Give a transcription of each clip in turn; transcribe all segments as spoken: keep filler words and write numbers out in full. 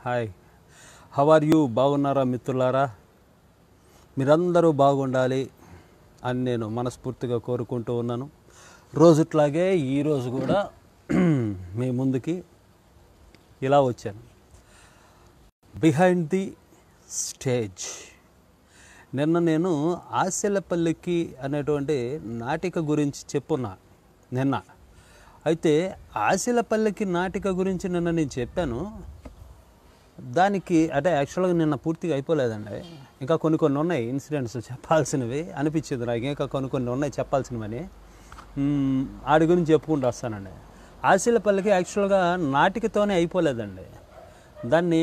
Hi, how are you? బాగున్నారా మిత్రులారా? మీరందరూ బాగుండాలి అని నేను మనస్ఫూర్తిగా కోరుకుంటూ ఉన్నాను. రోజుట్లాగే ఈరోజు కూడా మీ ముందుకి ఇలా వచ్చాను. Behind the stage. నిన్న నేను ఆశలపల్లికి అనేటువంటి నాటిక గురించి చెప్పున్నా నిన్న. అయితే ఆశలపల్లికి నాటిక గురించి నిన్న నేను చెప్పాను. దానికి అంటే యాక్చువల్గా నిన్న పూర్తిగా అయిపోలేదండి. ఇంకా కొన్ని కొన్ని ఉన్నాయి ఇన్సిడెంట్స్ చెప్పాల్సినవి అనిపించింది నాకు. ఇంకా కొన్ని కొన్ని ఉన్నాయి చెప్పాల్సినవని. వాటి గురించి చెప్పుకుంటూ వస్తానండి. ఆశలపల్లికి యాక్చువల్గా నాటికతోనే అయిపోలేదండి. దాన్ని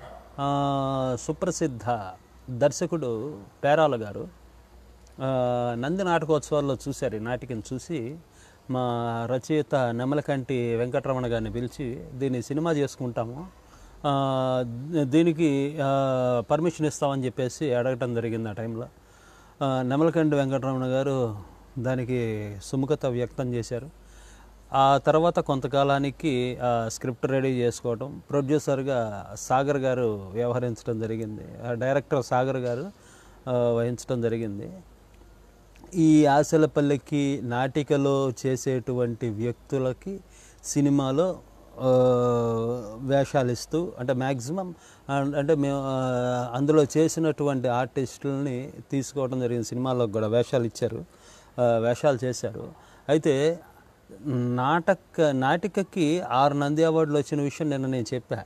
సుప్రసిద్ధ దర్శకుడు పేరాల గారు నంది నాటకోత్సవాల్లో చూశారు. ఈ నాటికను చూసి మా రచయిత నెమలకంటి వెంకటరమణ గారిని పిలిచి దీన్ని సినిమా చేసుకుంటాము, దీనికి పర్మిషన్ ఇస్తామని చెప్పేసి అడగటం జరిగింది. ఆ టైంలో నెమలకంటి వెంకటరమణ గారు దానికి సుముఖత వ్యక్తం చేశారు. ఆ తర్వాత కొంతకాలానికి స్క్రిప్ట్ రెడీ చేసుకోవడం, ప్రొడ్యూసర్గా సాగర్ గారు వ్యవహరించడం జరిగింది. డైరెక్టర్ సాగర్ గారు వహించడం జరిగింది. ఈ ఆశలపల్లికి నాటికలో చేసేటువంటి వ్యక్తులకి సినిమాలో వేషాలు ఇస్తూ, అంటే మ్యాక్సిమం అంటే మేము అందులో చేసినటువంటి ఆర్టిస్టులని తీసుకోవడం జరిగింది. సినిమాలో కూడా వేషాలు ఇచ్చారు, వేషాలు చేశారు. అయితే నాటక నాటికకి ఆరు నంది అవార్డులు వచ్చిన విషయం నిన్న నేను చెప్పా.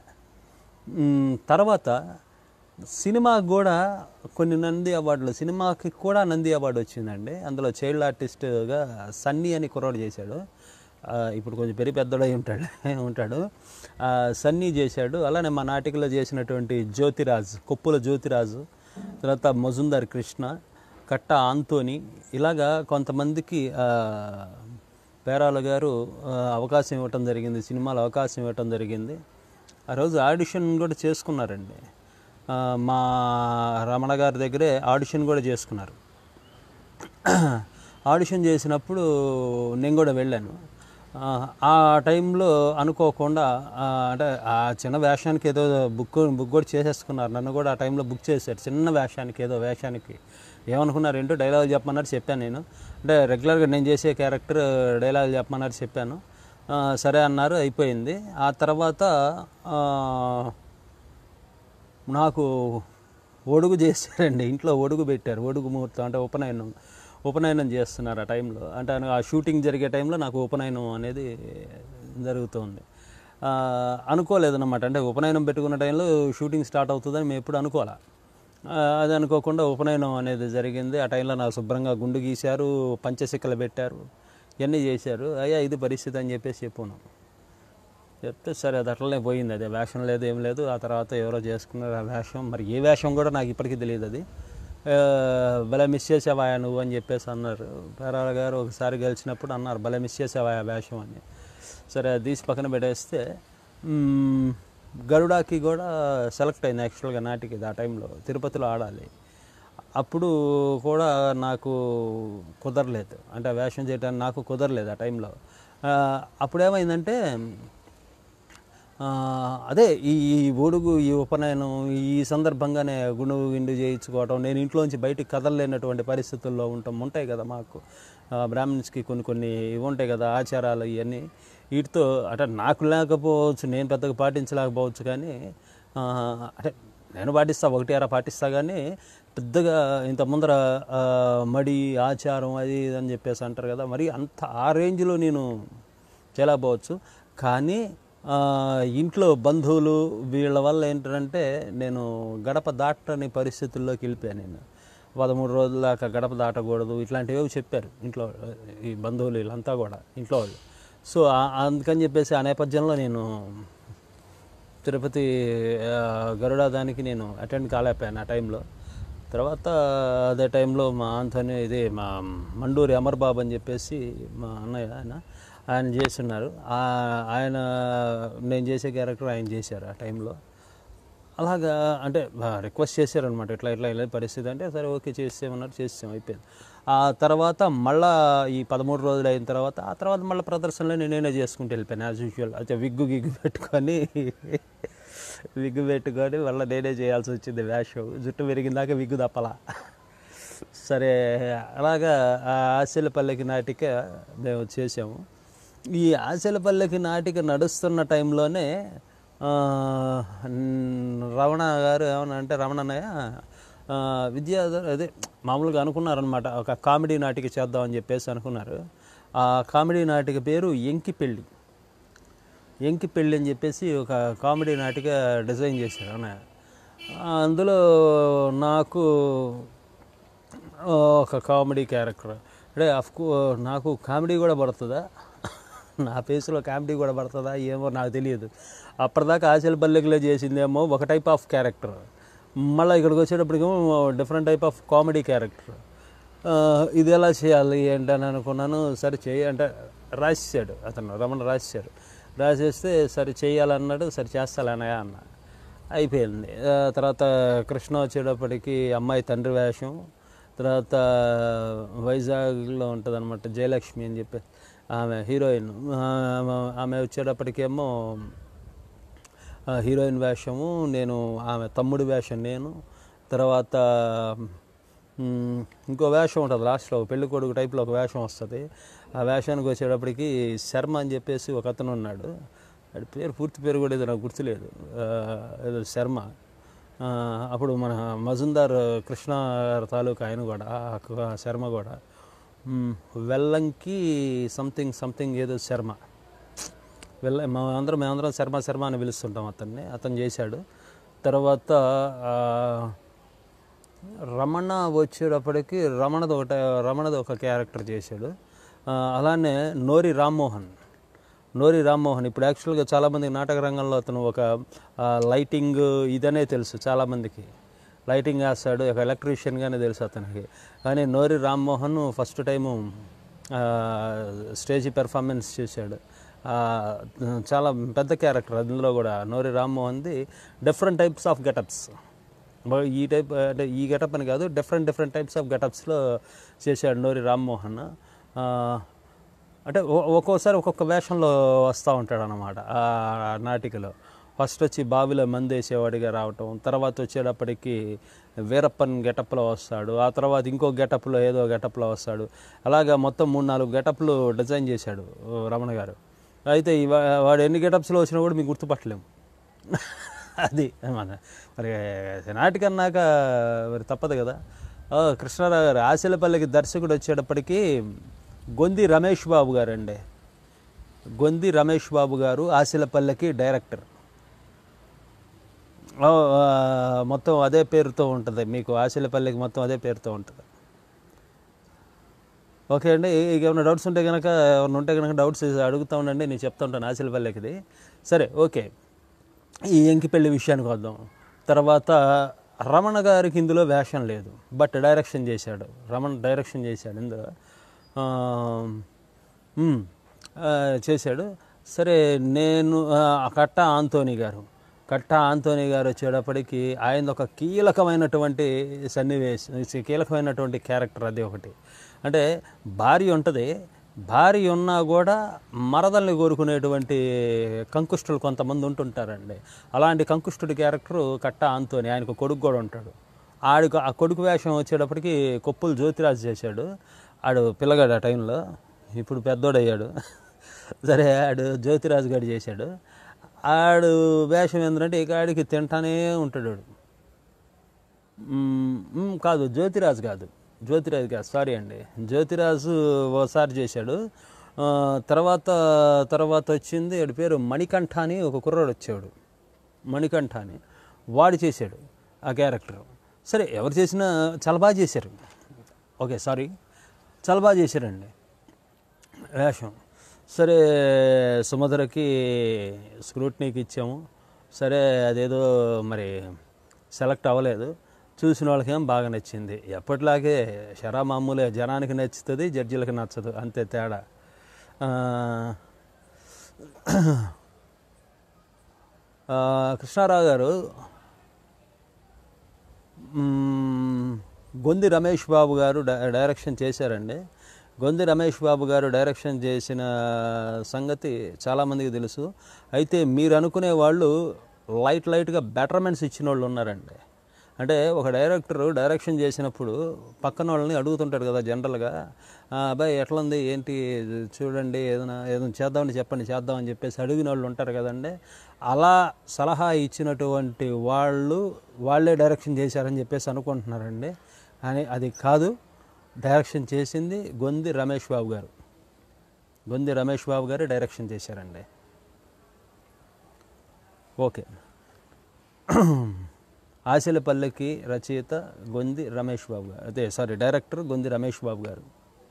తర్వాత సినిమాకి కూడా కొన్ని నంది అవార్డులు, సినిమాకి కూడా నంది అవార్డు వచ్చిందండి. అందులో చైల్డ్ ఆర్టిస్ట్గా సన్నీ అని కుర్రాడు చేశాడు. ఇప్పుడు కొంచెం పెరి పెద్దడై ఉంటాడు ఉంటాడు సన్నీ చేశాడు. అలానే మా నాటికలో చేసినటువంటి జ్యోతిరాజు, కొప్పుల జ్యోతిరాజు, తర్వాత మజుందార్ కృష్ణ, కట్ట ఆంతోని, ఇలాగా కొంతమందికి పేరాల గారు అవకాశం ఇవ్వటం జరిగింది, సినిమాలో అవకాశం ఇవ్వటం జరిగింది. ఆ రోజు ఆడిషన్ కూడా చేసుకున్నారండి. మా రమణ గారి దగ్గరే ఆడిషన్ కూడా చేసుకున్నారు. ఆడిషన్ చేసినప్పుడు నేను కూడా వెళ్ళాను. ఆ టైంలో అనుకోకుండా అంటే ఆ చిన్న వేషానికి ఏదో బుక్ బుక్ కూడా చేసేసుకున్నారు. నన్ను కూడా ఆ టైంలో బుక్ చేశారు చిన్న వేషానికి, ఏదో వేషానికి. ఏమనుకున్నారు ఏంటో డైలాగ్ చెప్పమన్నారు, చెప్పాను నేను. అంటే రెగ్యులర్గా నేను చేసే క్యారెక్టర్ డైలాగ్ చెప్పమన్నారు, చెప్పాను. సరే అన్నారు, అయిపోయింది. ఆ తర్వాత నాకు ఒడుగు చేశారండి. ఇంట్లో ఒడుగు పెట్టారు, ఒడుగు ముహూర్తం అంటే ఉపనయనం ఉపనయనం చేస్తున్నారు ఆ టైంలో. అంటే ఆ షూటింగ్ జరిగే టైంలో నాకు ఉపనయనం అనేది జరుగుతుంది. అనుకోలేదన్నమాట. అంటే ఉపనయనం పెట్టుకున్న టైంలో షూటింగ్ స్టార్ట్ అవుతుందని మేము ఎప్పుడు అనుకోవాలి. అది అనుకోకుండా ఉపనయనం అనేది జరిగింది. ఆ టైంలో నాకు శుభ్రంగా గుండు గీశారు, పంచశిక్కలు పెట్టారు, ఇవన్నీ చేశారు. అయ్యా ఇది పరిస్థితి అని చెప్పేసి చెప్పాను. చెప్తే సరే అది అట్లనే పోయింది. అదే వేషం లేదు, ఏం లేదు. ఆ తర్వాత ఎవరో చేసుకున్నారు ఆ వేషం. మరి ఏ వేషం కూడా నాకు ఇప్పటికీ తెలియదు. అది భలే మిస్ చేసావా నువ్వు అని చెప్పేసి అన్నారు. పేరాల గారు ఒకసారి గెలిచినప్పుడు అన్నారు, భలే మిస్ చేసావా వేషం అని. సరే అది తీసి పక్కన పెట్టేస్తే గరుడాకి కూడా సెలెక్ట్ అయింది యాక్చువల్గా నాటికి. ఆ టైంలో తిరుపతిలో ఆడాలి. అప్పుడు కూడా నాకు కుదరలేదు, అంటే వేషం చేయడానికి నాకు కుదరలేదు ఆ టైంలో. అప్పుడేమైందంటే అదే ఈ ఒడుగు, ఈ ఉపనయనం, ఈ సందర్భంగానే గుండు గిండు చేయించుకోవటం, నేను ఇంట్లోంచి బయటికి కదలలేనటువంటి పరిస్థితుల్లో ఉంటాం ఉంటాయి కదా మాకు బ్రాహ్మణ్స్కి కొన్ని కొన్ని ఇవి ఉంటాయి కదా ఆచారాలు. ఇవన్నీ వీటితో అంటే నాకు లేకపోవచ్చు, నేను పెద్దగా పాటించలేకపోవచ్చు, కానీ అంటే నేను పాటిస్తా, ఒకటి అర పాటిస్తా, కానీ పెద్దగా ఇంత ముందర మడి ఆచారం అది ఇది అని చెప్పేసి అంటారు కదా, మరి అంత ఆ రేంజ్లో నేను చేయలేకపోవచ్చు. కానీ ఇంట్లో బంధువులు వీళ్ళ వల్ల ఏంటంటే నేను గడప దాటని పరిస్థితుల్లోకి వెళ్ళిపోయాను. నేను పదమూడు రోజుల దాకా గడప దాటకూడదు ఇట్లాంటివి చెప్పారు ఇంట్లో ఈ బంధువులు వీళ్ళంతా కూడా ఇంట్లో వాళ్ళు. సో అందుకని చెప్పేసి ఆ నేపథ్యంలో నేను తిరుపతి గరుడ దానికి నేను అటెండ్ కాలేకపోయాను ఆ టైంలో. తర్వాత అదే టైంలో మా ఆంథోని ఇది మా మండూరి అమర్బాబు అని చెప్పేసి మా అన్నయ్య, ఆయన ఆయన చేస్తున్నారు. ఆయన నేను చేసే క్యారెక్టర్ ఆయన చేశారు ఆ టైంలో. అలాగా అంటే రిక్వెస్ట్ చేశారనమాట, ఇట్లా ఇట్లా ఇలా పరిస్థితి అంటే సరే ఓకే చేసేమన్నారు, చేసాం, అయిపోయింది. ఆ తర్వాత మళ్ళీ ఈ పదమూడు రోజులు అయిన తర్వాత ఆ తర్వాత మళ్ళీ ప్రదర్శనలో నేనే చేసుకుంటూ వెళ్ళిపోయాను యాజ్ యూజువల్. అయితే విగ్గు గిగ్గు పెట్టుకొని విగ్గు పెట్టుకొని మళ్ళీ నేనే చేయాల్సి వచ్చింది వేషం. జుట్టు పెరిగిందాక విగ్గు తప్పలా. సరే అలాగా ఆ ఆశలపల్లెకి నాటిక మేము చేసాము. ఈ ఆశలపల్లెకి నాటిక నడుస్తున్న టైంలోనే రమణ గారు ఏమన్నా అంటే రమణన్నయ్య విద్యాధర్ అదే మామూలుగా అనుకున్నారనమాట, ఒక కామెడీ నాటిక చేద్దామని చెప్పేసి అనుకున్నారు. ఆ కామెడీ నాటిక పేరు ఎంకిపెళ్ళి. ఎంకిపెళ్ళి అని చెప్పేసి ఒక కామెడీ నాటిక డిజైన్ చేశారు అన్నయ్య. అందులో నాకు ఒక కామెడీ క్యారెక్టర్ అంటే అఫ్కో నాకు కామెడీ కూడా పడుతుందా, నా ఫేస్లో కామెడీ కూడా పడుతుందా ఏమో నాకు తెలియదు. అప్పటిదాకా ఆశలపల్లెకిలో చేసిందేమో ఒక టైప్ ఆఫ్ క్యారెక్టర్, మళ్ళీ ఇక్కడికి వచ్చేటప్పటికేమో different type of comedy character. ఇది ఎలా చేయాలి ఏంటని అనుకున్నాను. సరే చేయి అంటే రాసేసాడు అతను, రమణ రాసేసాడు. రాసేస్తే సరే చేయాలన్నాడు. సరే చేస్తాలన్నయ్య అన్న. అయిపోయింది. తర్వాత కృష్ణ వచ్చేటప్పటికి అమ్మాయి తండ్రి వేషం. తర్వాత వైజాగ్లో ఉంటుంది అనమాట జయలక్ష్మి అని చెప్పి ఆమె హీరోయిన్. ఆమె వచ్చేటప్పటికేమో హీరోయిన్ వేషము, నేను ఆమె తమ్ముడి వేషం నేను. తర్వాత ఇంకో వేషం ఉంటుంది లాస్ట్లో, పెళ్లి కొడుకు టైప్లో ఒక వేషం వస్తుంది. ఆ వేషానికి వచ్చేటప్పటికి శర్మ అని చెప్పేసి ఒక అతను ఉన్నాడు. వాడి పేరు పూర్తి పేరు కూడా ఏదో నాకు గుర్తులేదు, ఏదో శర్మ. అప్పుడు మన మజుందార్ కృష్ణ తాలూకా ఆయన కూడా శర్మ కూడా వెల్లంకి సంథింగ్ సంథింగ్ ఏదో శర్మ వెళ్ళ మేమందరం మేమందరం శర్మ శర్మ అని పిలుస్తుంటాం అతన్ని. అతను చేశాడు. తర్వాత రమణ వచ్చేటప్పటికి రమణది ఒకట రమణది ఒక క్యారెక్టర్ చేశాడు. అలానే నోరి రామ్మోహన్ నోరి రామ్మోహన్ ఇప్పుడు యాక్చువల్గా చాలామంది నాటక రంగంలో అతను ఒక లైటింగ్ ఇదనే తెలుసు, చాలామందికి లైటింగ్ వేస్తాడు, ఒక ఎలక్ట్రీషియన్గానే తెలుసు అతనికి. కానీ Nori Rammohan first time stage performance చేశాడు. చాలా పెద్ద క్యారెక్టర్ అందులో కూడా. నోరి రామ్మోహన్ది డిఫరెంట్ టైప్స్ ఆఫ్ గెటప్స్, ఈ టైప్ అంటే ఈ గెటప్ అని కాదు, డిఫరెంట్ డిఫరెంట్ టైప్స్ ఆఫ్ గెటప్స్లో చేశాడు నోరి రామ్మోహన్. అంటే ఒక్కోసారి ఒక్కొక్క వేషంలో వస్తూ ఉంటాడు అన్నమాట ఆ నాటికలో. ఫస్ట్ వచ్చి బావిలో మందు వేసేవాడిగా రావటం, తర్వాత వచ్చేటప్పటికి వీరప్పన్ గెటప్లో వస్తాడు, ఆ తర్వాత ఇంకో గెటప్లో ఏదో గెటప్లో వస్తాడు. అలాగా మొత్తం మూడు నాలుగు గెటప్లు డిజైన్ చేశాడు రమణ గారు. అయితే వాడు ఎన్ని గెటప్స్లో వచ్చినా కూడా మీకు గుర్తుపట్టలేము. అది మన మరి నాటికన్నాక మరి తప్పదు కదా. కృష్ణారావు గారు ఆశలపల్లికి దర్శకుడు వచ్చేటప్పటికి గొంది రమేష్ బాబు గారు అండి. గొంది రమేష్ బాబు గారు ఆశలపల్లికి డైరెక్టర్. మొత్తం అదే పేరుతో ఉంటుంది మీకు, ఆశలపల్లికి మొత్తం అదే పేరుతో ఉంటుంది. ఓకే అండి, ఇక ఏమైనా డౌట్స్ ఉంటే కనుక ఏమైనా ఉంటే కనుక డౌట్స్ అడుగుతూ ఉండండి, నేను చెప్తా ఉంటాను ఆశలపల్లికిది. సరే ఓకే, ఈ ఎంకిపెళ్ళి విషయానికి వద్దాం. తర్వాత రమణ గారికి ఇందులో వేషం లేదు, బట్ డైరెక్షన్ చేశాడు. రమణ డైరెక్షన్ చేశాడు ఇందులో చేశాడు. సరే నేను కట్ట ఆంతోని గారు కట్ట ఆంతోని గారు వచ్చేటప్పటికి ఆయన ఒక కీలకమైనటువంటి సన్నివేశం, కీలకమైనటువంటి క్యారెక్టర్ అది ఒకటి. అంటే భార్య ఉంటుంది, భార్య ఉన్నా కూడా మరదల్ని కోరుకునేటువంటి కంకుష్టులు కొంతమంది ఉంటుంటారండి. అలాంటి కంకుష్టుడి క్యారెక్టరు కట్ట ఆంతోని. ఆయనకు కొడుకు కూడా ఉంటాడు. ఆడికి ఆ కొడుకు వేషం వచ్చేటప్పటికి కొప్పులు జ్యోతిరాజు చేశాడు. ఆడు పిల్లగాడు ఆ టైంలో, ఇప్పుడు పెద్దోడయ్యాడు. సరే ఆడు జ్యోతిరాజు గారు చేశాడు. ఆడు వేషం ఏంటంటే ఇక ఆడికి తింటానే ఉంటాడు. కాదు జ్యోతిరాజు కాదు జ్యోతిరాజు కాదు సారీ అండి జ్యోతిరాజు ఒకసారి చేశాడు. తర్వాత తర్వాత వచ్చింది వాడి పేరు మణికంఠ అని ఒక కుర్రాడు వచ్చాడు. మణికంఠ అని వాడు చేశాడు ఆ క్యారెక్టర్. సరే ఎవరు చేసినా చాలా బాగా చేశారు. ఓకే సారీ చాలా బాగా చేశారండి వేషం. సరే సుమధురకి స్క్రూట్నీకి ఇచ్చాము. సరే అదేదో మరి సెలెక్ట్ అవ్వలేదు. చూసిన వాళ్ళకేం బాగా నచ్చింది. ఎప్పటిలాగే షరా మామూలే, జనానికి నచ్చుతుంది, జడ్జీలకు నచ్చదు, అంతే తేడా. కృష్ణారావు గారు గొంది రమేష్ బాబు గారు డైరెక్షన్ చేశారండి. గొంది రమేష్ బాబు గారు డైరెక్షన్ చేసిన సంగతి చాలామందికి తెలుసు. అయితే మీరు అనుకునే వాళ్ళు లైట్ లైట్గా బెటర్మెంట్స్ ఇచ్చిన వాళ్ళు ఉన్నారండి. అంటే ఒక డైరెక్టరు డైరెక్షన్ చేసినప్పుడు పక్కన వాళ్ళని అడుగుతుంటాడు కదా జనరల్గా, అబ్బాయి ఎట్లా ఉంది ఏంటి చూడండి, ఏదైనా ఏదైనా చేద్దామని చెప్పండి చేద్దామని చెప్పేసి అడిగిన వాళ్ళు ఉంటారు కదండి. అలా సలహా ఇచ్చినటువంటి వాళ్ళు వాళ్ళే డైరెక్షన్ చేశారని చెప్పేసి అనుకుంటున్నారండి. అని అది కాదు. డైరెక్షన్ చేసింది గొంది రమేష్ బాబు గారు. గొంది రమేష్ బాబు గారు డైరెక్షన్ చేశారండి. ఓకే. ఆశలపల్లికి రచయిత గొంది రమేష్ బాబు గారు, అదే సారీ డైరెక్టర్ గొంది రమేష్ బాబు గారు.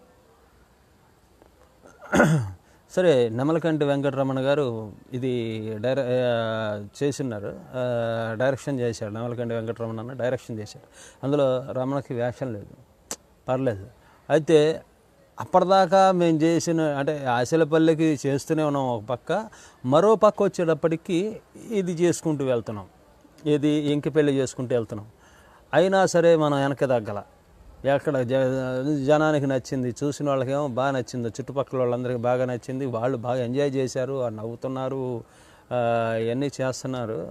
సరే, నెమలకంటి వెంకటరమణ గారు ఇది డైర చేసిన్నారు, డైరెక్షన్ చేశాడు. నెమలకంటి వెంకటరమణ అన్న డైరెక్షన్ చేశాడు. అందులో రమణకి వేషం లేదు, పర్లేదు. అయితే అప్పటిదాకా మేము చేసిన అంటే ఆశలపల్లికి చేస్తూనే ఉన్నాం ఒక పక్క, మరో పక్క వచ్చేటప్పటికి ఇది చేసుకుంటూ వెళ్తున్నాం, ఇది ఎంకిపెళ్ళి చేసుకుంటూ వెళ్తున్నాం. అయినా సరే మనం వెనక తగ్గల. ఎక్కడ జ జనానికి నచ్చింది, చూసిన వాళ్ళకేమో బాగా నచ్చింది, చుట్టుపక్కల వాళ్ళందరికీ బాగా నచ్చింది, వాళ్ళు బాగా ఎంజాయ్ చేశారు, నవ్వుతున్నారు, ఇవన్నీ చేస్తున్నారు,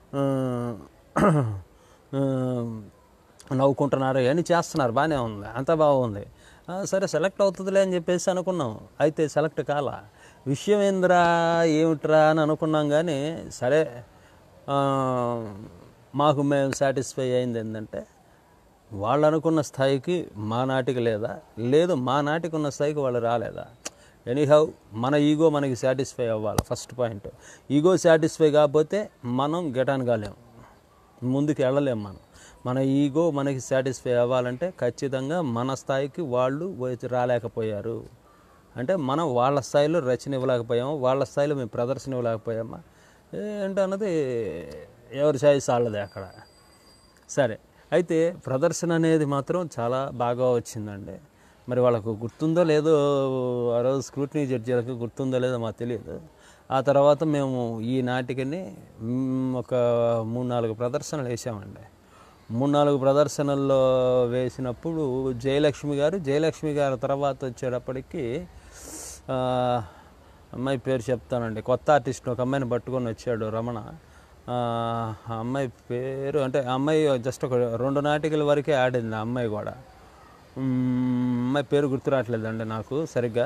నవ్వుకుంటున్నారు, ఇవన్నీ చేస్తున్నారు, బాగానే ఉంది, అంతా బాగుంది. సరే సెలెక్ట్ అవుతుందిలే అని చెప్పేసి అనుకున్నాం. అయితే సెలెక్ట్ కాల. విషయం ఏందిరా ఏమిట్రా అని అనుకున్నాం. కానీ సరే, మాకు మేము సాటిస్ఫై అయింది ఏంటంటే వాళ్ళు అనుకున్న స్థాయికి మా నాటికి లేదా, లేదు మా నాటికి ఉన్న స్థాయికి వాళ్ళు రాలేదా. ఎనీహౌ మన ఈగో మనకి సాటిస్ఫై అవ్వాలి ఫస్ట్ పాయింట్. ఈగో సాటిస్ఫై కాకపోతే మనం గెటాన్ కాలేము, ముందుకు వెళ్ళలేము. మనం మన ఈగో మనకి సాటిస్ఫై అవ్వాలంటే ఖచ్చితంగా మన స్థాయికి వాళ్ళు రాలేకపోయారు అంటే మనం వాళ్ళ స్థాయిలో రచన ఇవ్వలేకపోయాము, వాళ్ళ స్థాయిలో మేము ప్రదర్శన ఇవ్వలేకపోయామా ఏంటన్నది ఎవరి ఛాయిస్ వాళ్ళదే అక్కడ. సరే, అయితే ప్రదర్శన అనేది మాత్రం చాలా బాగా వచ్చిందండి. మరి వాళ్ళకు గుర్తుందో లేదో, ఆ రోజు స్క్రూటినీ జడ్జీలకు గుర్తుందో లేదో మాకు తెలియదు. ఆ తర్వాత మేము ఈ నాటికని ఒక మూడు నాలుగు ప్రదర్శనలు వేసామండి. మూడు నాలుగు ప్రదర్శనల్లో వేసినప్పుడు జయలక్ష్మి గారు జయలక్ష్మి గారి తర్వాత వచ్చేటప్పటికి అమ్మాయి పేరు చెప్తానండి, కొత్త ఆర్టిస్ట్ ఒక అమ్మాయిని పట్టుకొని వచ్చాడు రమణ. ఆ అమ్మాయి పేరు అంటే ఆ అమ్మాయి జస్ట్ ఒక రెండు నాటికల వరకే ఆడింది. ఆ అమ్మాయి కూడా అమ్మాయి పేరు గుర్తు రావట్లేదండి నాకు సరిగ్గా.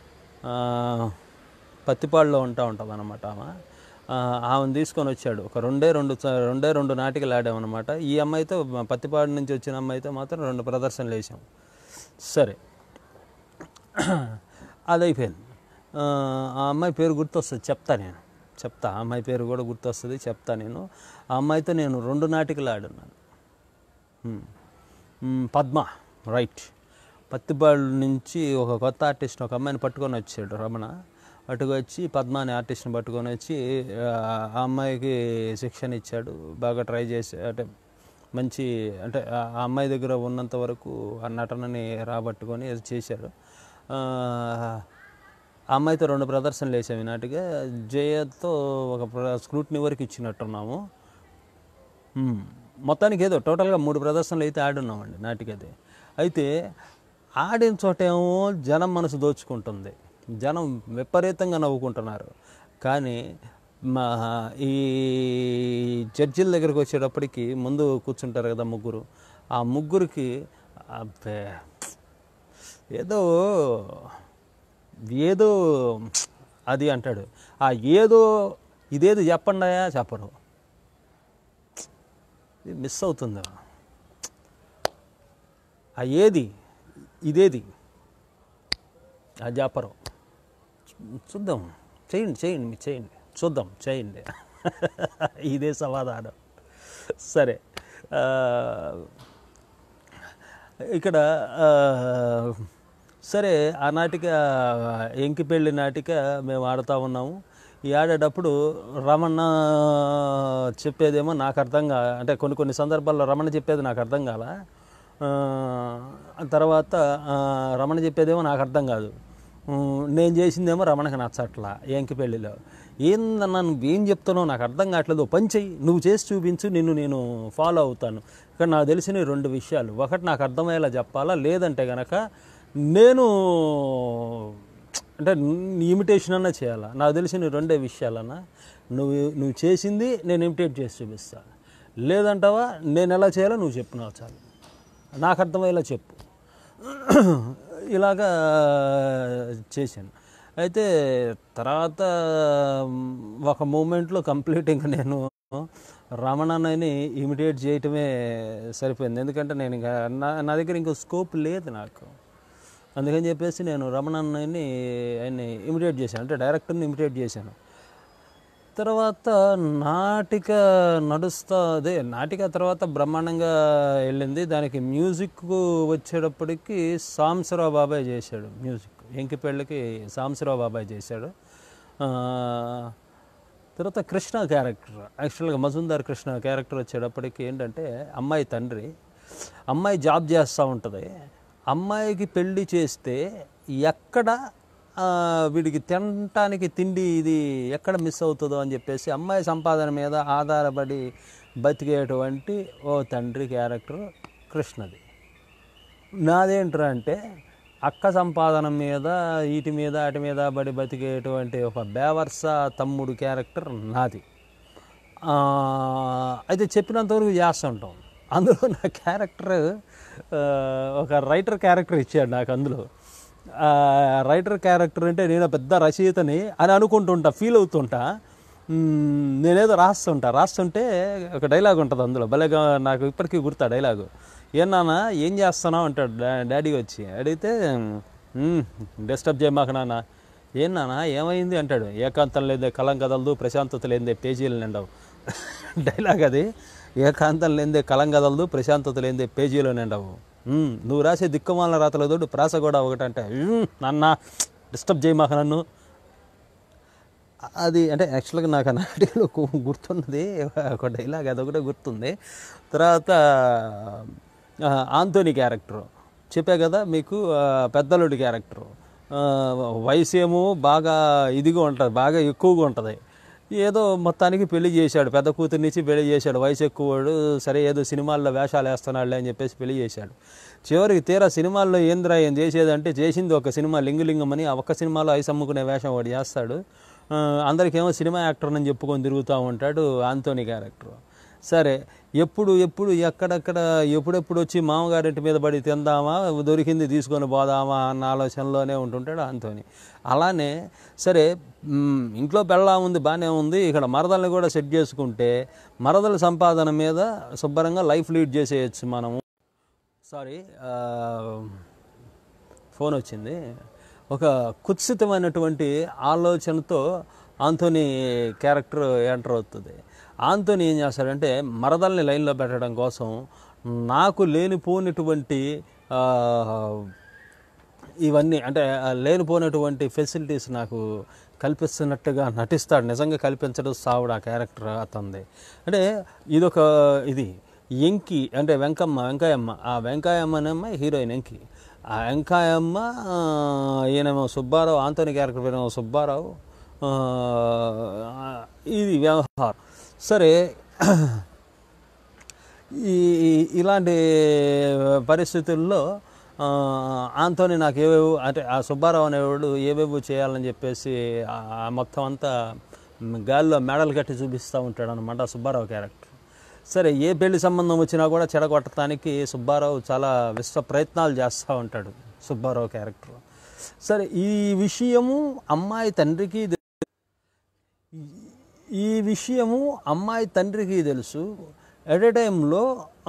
పత్తిపాడులో ఉంటా ఉంటుంది అన్నమాట ఆమె. ఆమెను తీసుకొని వచ్చాడు. ఒక రెండే రెండు రెండే రెండు నాటికలు ఆడామన్నమాట. ఈ అమ్మాయితో పత్తిపాడు నుంచి వచ్చిన అమ్మాయితో మాత్రం రెండు ప్రదర్శనలు వేసాం. సరే, అది అయిపోయింది. ఆ అమ్మాయి పేరు గుర్తొస్తుంది, చెప్తా నేను చెప్తా ఆ అమ్మాయి పేరు కూడా గుర్తొస్తుంది, చెప్తా నేను. ఆ అమ్మాయితో నేను రెండు నాటికలు ఆడున్నాను. పద్మ, రైట్. పత్తిపాడు నుంచి ఒక కొత్త ఆర్టిస్ట్ ఒక అమ్మాయిని పట్టుకొని వచ్చాడు రమణ. అటుకు వచ్చి పద్మ అనే ఆర్టిస్ట్ని పట్టుకొని వచ్చి ఆ అమ్మాయికి శిక్షణ ఇచ్చాడు. బాగా ట్రై చేసి అంటే మంచి అంటే ఆ అమ్మాయి దగ్గర ఉన్నంత వరకు ఆ నటనని రాబట్టుకొని చేశాడు. ఆ అమ్మాయితో రెండు ప్రదర్శనలు వేసాము ఈనాటిగా. జయతో ఒక స్క్రూటినీ వరకు ఇచ్చినట్టున్నాము. మొత్తానికి ఏదో టోటల్గా మూడు ప్రదర్శనలు అయితే ఆడున్నామండి నాటికది. అయితే ఆడిన చోటేమో జనం మనసు దోచుకుంటుంది, జనం విపరీతంగా నవ్వుకుంటున్నారు. కానీ మా ఈ జడ్జిల దగ్గరికి వచ్చేటప్పటికి ముందు కూర్చుంటారు కదా ముగ్గురు, ఆ ముగ్గురికి అబ్బే ఏదో ఏదో అది అంటాడు. ఆ ఏదో ఇదేదో చెప్పండాయా చెప్పరు, మిస్ అవుతుంది. ఆ ఏది ఇదేది అది చెప్పరు. చూద్దాం, చేయండి చేయండి మీరు చేయండి, చూద్దాం చేయండి, ఇదే సమాధానం. సరే, ఇక్కడ సరే ఆ నాటిక ఎంకిపెళ్ళి నాటిక మేము ఆడుతూ ఉన్నాము. ఈ ఆడేటప్పుడు రమణ చెప్పేదేమో నాకు అర్థం కా అంటే కొన్ని కొన్ని సందర్భాల్లో రమణ చెప్పేది నాకు అర్థం కాల. తర్వాత రమణ చెప్పేదేమో నాకు అర్థం కాదు, నేను చేసిందేమో రమణకి నచ్చట్లా. ఎంకిపెళ్ళిలో ఏందన్నా నువ్వేం చెప్తున్నావు నాకు అర్థం కావట్లేదు, పని చెయ్యి, నువ్వు చేసి చూపించు, నిన్ను నేను ఫాలో అవుతాను. ఇక్కడ నాకు తెలిసిన రెండు విషయాలు, ఒకటి నాకు అర్థమయ్యేలా చెప్పాలా, లేదంటే కనుక నేను అంటే ఇమిటేషన్ అన్నా చేయాలా. నాకు తెలిసిన రెండే విషయాలన్నా, నువ్వు నువ్వు చేసింది నేను ఇమిటేట్ చేసి చూపిస్తా, లేదంటావా నేను ఎలా చేయాలో నువ్వు చెప్పు, నాకు చాలు, నాకు అర్థమయ్యేలా చెప్పు. ఇలాగా చేశాను. అయితే తర్వాత ఒక మూమెంట్లో కంప్లీట్ ఇంకా నేను రమణన్నని ఇమిటేట్ చేయటమే సరిపోయింది. ఎందుకంటే నేను ఇంకా నా నా దగ్గర ఇంకో స్కోప్ లేదు నాకు. అందుకని చెప్పేసి నేను రమణన్నని ఆయన్ని ఇమిటేట్ చేశాను, అంటే డైరెక్టర్ని ఇమిటేట్ చేశాను. తర్వాత నాటిక నడుస్తా, అదే నాటిక తర్వాత బ్రహ్మాండంగా వెళ్ళింది. దానికి మ్యూజిక్ వచ్చేటప్పటికి సాంబశివరావు బాబాయ్ చేశాడు మ్యూజిక్. ఎంకిపెళ్ళికి సాంబశివరావు బాబాయ్ చేశాడు. తర్వాత కృష్ణ క్యారెక్టర్, యాక్చువల్గా మజుందార్ కృష్ణ క్యారెక్టర్ వచ్చేటప్పటికి ఏంటంటే, అమ్మాయి తండ్రి, అమ్మాయి జాబ్ చేస్తూ ఉంటుంది. అమ్మాయికి పెళ్ళి చేస్తే ఎక్కడ వీడికి తినటానికి తిండి ఇది ఎక్కడ మిస్ అవుతుందో అని చెప్పేసి అమ్మాయి సంపాదన మీద ఆధారపడి బతికేటువంటి ఓ తండ్రి క్యారెక్టర్ కృష్ణది. నాదేంట్రా అంటే అక్క సంపాదన మీద వీటి మీద వాటి మీద బడి బతికేటువంటి ఒక బేవర్స తమ్ముడు క్యారెక్టర్ నాది. అయితే చెప్పినంతవరకు చేస్తుంటాం. అందులో నా క్యారెక్టర్ ఒక రైటర్ క్యారెక్టర్ ఇచ్చాడు నాకు. అందులో రైటర్ క్యారెక్టర్ అంటే నేను పెద్ద రచయితని అని అనుకుంటుంటా, ఫీల్ అవుతుంటా. నేనేదో రాస్తుంటా రాస్తుంటే ఒక డైలాగ్ ఉంటుంది అందులో, భలేగా నాకు ఇప్పటికీ గుర్తా డైలాగు. ఏం నాన్న ఏం చేస్తున్నావు అంటాడు డాడీ వచ్చి. అడిగితే డిస్టర్బ్ చేయమాక నాన్న. ఏం నాన్న ఏమైంది అంటాడు. ఏకాంతం లేదే కలం కదలదు, ప్రశాంతత లేదే పేజీలు నిండవు. డైలాగ్ అది. ఏకాంతం లేదే కలం కదలదు, ప్రశాంతత లేదే పేజీలు నిండవు. నువ్వు రాసే దిక్కుమాల రాతల తోడు ప్రాస కూడా ఒకటంటే, నాన్న డిస్టర్బ్ చేయమాక నన్ను. అది అంటే యాక్చువల్గా నాకు ఆ నాటికలో గుర్తున్నది ఒక డైలాగ్, అదొకటే గుర్తుంది. తర్వాత ఆంటోనీ క్యారెక్టరు చెప్పా కదా మీకు, పెద్దలుడి క్యారెక్టరు. వయసు ఏమో బాగా ఇదిగా ఉంటుంది, బాగా ఎక్కువగా ఉంటుంది. ఏదో మొత్తానికి పెళ్లి చేశాడు, పెద్ద కూతురునిచ్చి పెళ్లి చేశాడు. వయసు ఎక్కువడు, సరే ఏదో సినిమాల్లో వేషాలు వేస్తున్నాడులే అని చెప్పేసి పెళ్లి చేశాడు. చివరికి తీరా సినిమాల్లో ఏంద్రా ఏం చేసేదంటే, చేసింది ఒక సినిమా లింగులింగం అని, ఆ ఒక్క సినిమాలో ఐస్ అమ్ముకునే వేషం వాడు చేస్తాడు. అందరికేమో సినిమా యాక్టర్ అని చెప్పుకొని తిరుగుతూ ఉంటాడు ఆంటోనీ క్యారెక్టర్. సరే ఎప్పుడు ఎప్పుడు ఎక్కడెక్కడ ఎప్పుడెప్పుడు వచ్చి మామగారింటి మీద పడి తిందామా, దొరికింది తీసుకొని పోదామా అన్న ఆలోచనలోనే ఉంటుంటాడు ఆంటోనీ. అలానే సరే ఇంట్లో పెళ్ళా ఉంది, బాగానే ఉంది, ఇక్కడ మరదల్ని కూడా సెట్ చేసుకుంటే మరదల సంపాదన మీద శుభ్రంగా లైఫ్ లీడ్ చేసేయచ్చు మనము. సారీ ఫోన్ వచ్చింది. ఒక కుత్సితమైనటువంటి ఆలోచనతో ఆంటోనీ క్యారెక్టర్ ఎంటర్ అవుతుంది. ఆంటోనీ ఏం చేస్తాడంటే, మరదల్ని లైన్లో పెట్టడం కోసం నాకు లేనిపోయినటువంటి ఇవన్నీ అంటే లేనిపోయినటువంటి ఫెసిలిటీస్ నాకు కల్పిస్తున్నట్టుగా నటిస్తాడు. నిజంగా కల్పించడం సావుడు ఆ క్యారెక్టర్ అతనిది. అంటే ఇదొక ఇది ఎంకి అంటే వెంకమ్మ వెంకాయమ్మ, ఆ వెంకాయమ్మనేమ్మ హీరోయిన్ ఎంకి. ఆ వెంకాయమ్మ ఈయనేమో సుబ్బారావు, ఆంటోనీ క్యారెక్టర్ పేరేమో సుబ్బారావు. ఇది వ్యవహారం. సరే ఈ ఇలాంటి పరిస్థితుల్లో ఆంటోనీ నాకు ఏవేవో అంటే ఆ సుబ్బారావు అనేవాడు ఏవేవో చేయాలని చెప్పేసి ఆ మొత్తం అంతా గాల్లో మెడలు కట్టి చూపిస్తూ ఉంటాడు అనమాట సుబ్బారావు క్యారెక్టర్. సరే ఏ పెళ్లి సంబంధం వచ్చినా కూడా చెడగొట్టడానికి సుబ్బారావు చాలా విశ్వ ప్రయత్నాలు చేస్తూ ఉంటాడు సుబ్బారావు క్యారెక్టర్. సరే ఈ విషయము అమ్మాయి తండ్రికి ఈ విషయము అమ్మాయి తండ్రికి తెలుసు, ఎట్ ఏ టైంలో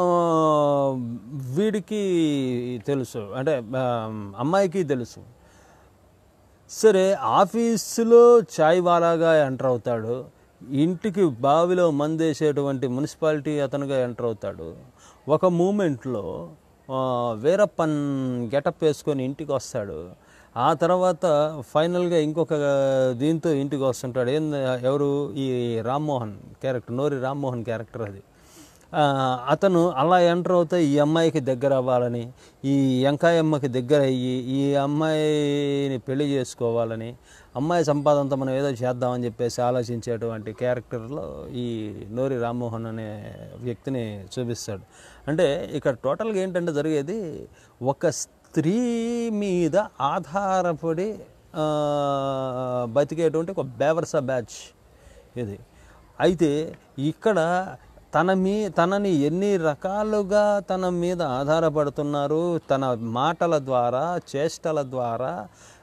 వీడికి తెలుసు, అంటే అమ్మాయికి తెలుసు. సరే ఆఫీసులో చాయ్ వాలాగా ఎంటర్ అవుతాడు, ఇంటికి బావిలో మందేసేటువంటి మున్సిపాలిటీ అతనుగా ఎంటర్ అవుతాడు. ఒక మూమెంట్లో వీరప్పన్ గెటప్ వేసుకొని ఇంటికి వస్తాడు. ఆ తర్వాత ఫైనల్గా ఇంకొక దీంతో ఇంటికి వస్తుంటాడు. ఏం ఎవరు ఈ రామ్మోహన్ క్యారెక్టర్, నోరి రామ్మోహన్ క్యారెక్టర్ అది. అతను అలా ఎంటర్ అవుతే ఈ అమ్మాయికి దగ్గర అవ్వాలని, ఈ వెంకాయమ్మకి దగ్గర అయ్యి ఈ అమ్మాయిని పెళ్లి చేసుకోవాలని, అమ్మాయి సంపాదనతో మనం ఏదో చేద్దామని చెప్పేసి ఆలోచించేటువంటి క్యారెక్టర్లో ఈ నోరి రామ్మోహన్ అనే వ్యక్తిని చూపిస్తాడు. అంటే ఇక్కడ టోటల్గా ఏంటంటే జరిగేది, ఒక స్త్రీ మీద ఆధారపడి బతికేటువంటి ఒక బేవర్స బ్యాచ్ ఇది. అయితే ఇక్కడ తన మీ తనని ఎన్ని రకాలుగా తన మీద ఆధారపడుతున్నారు, తన మాటల ద్వారా, చేష్టల ద్వారా,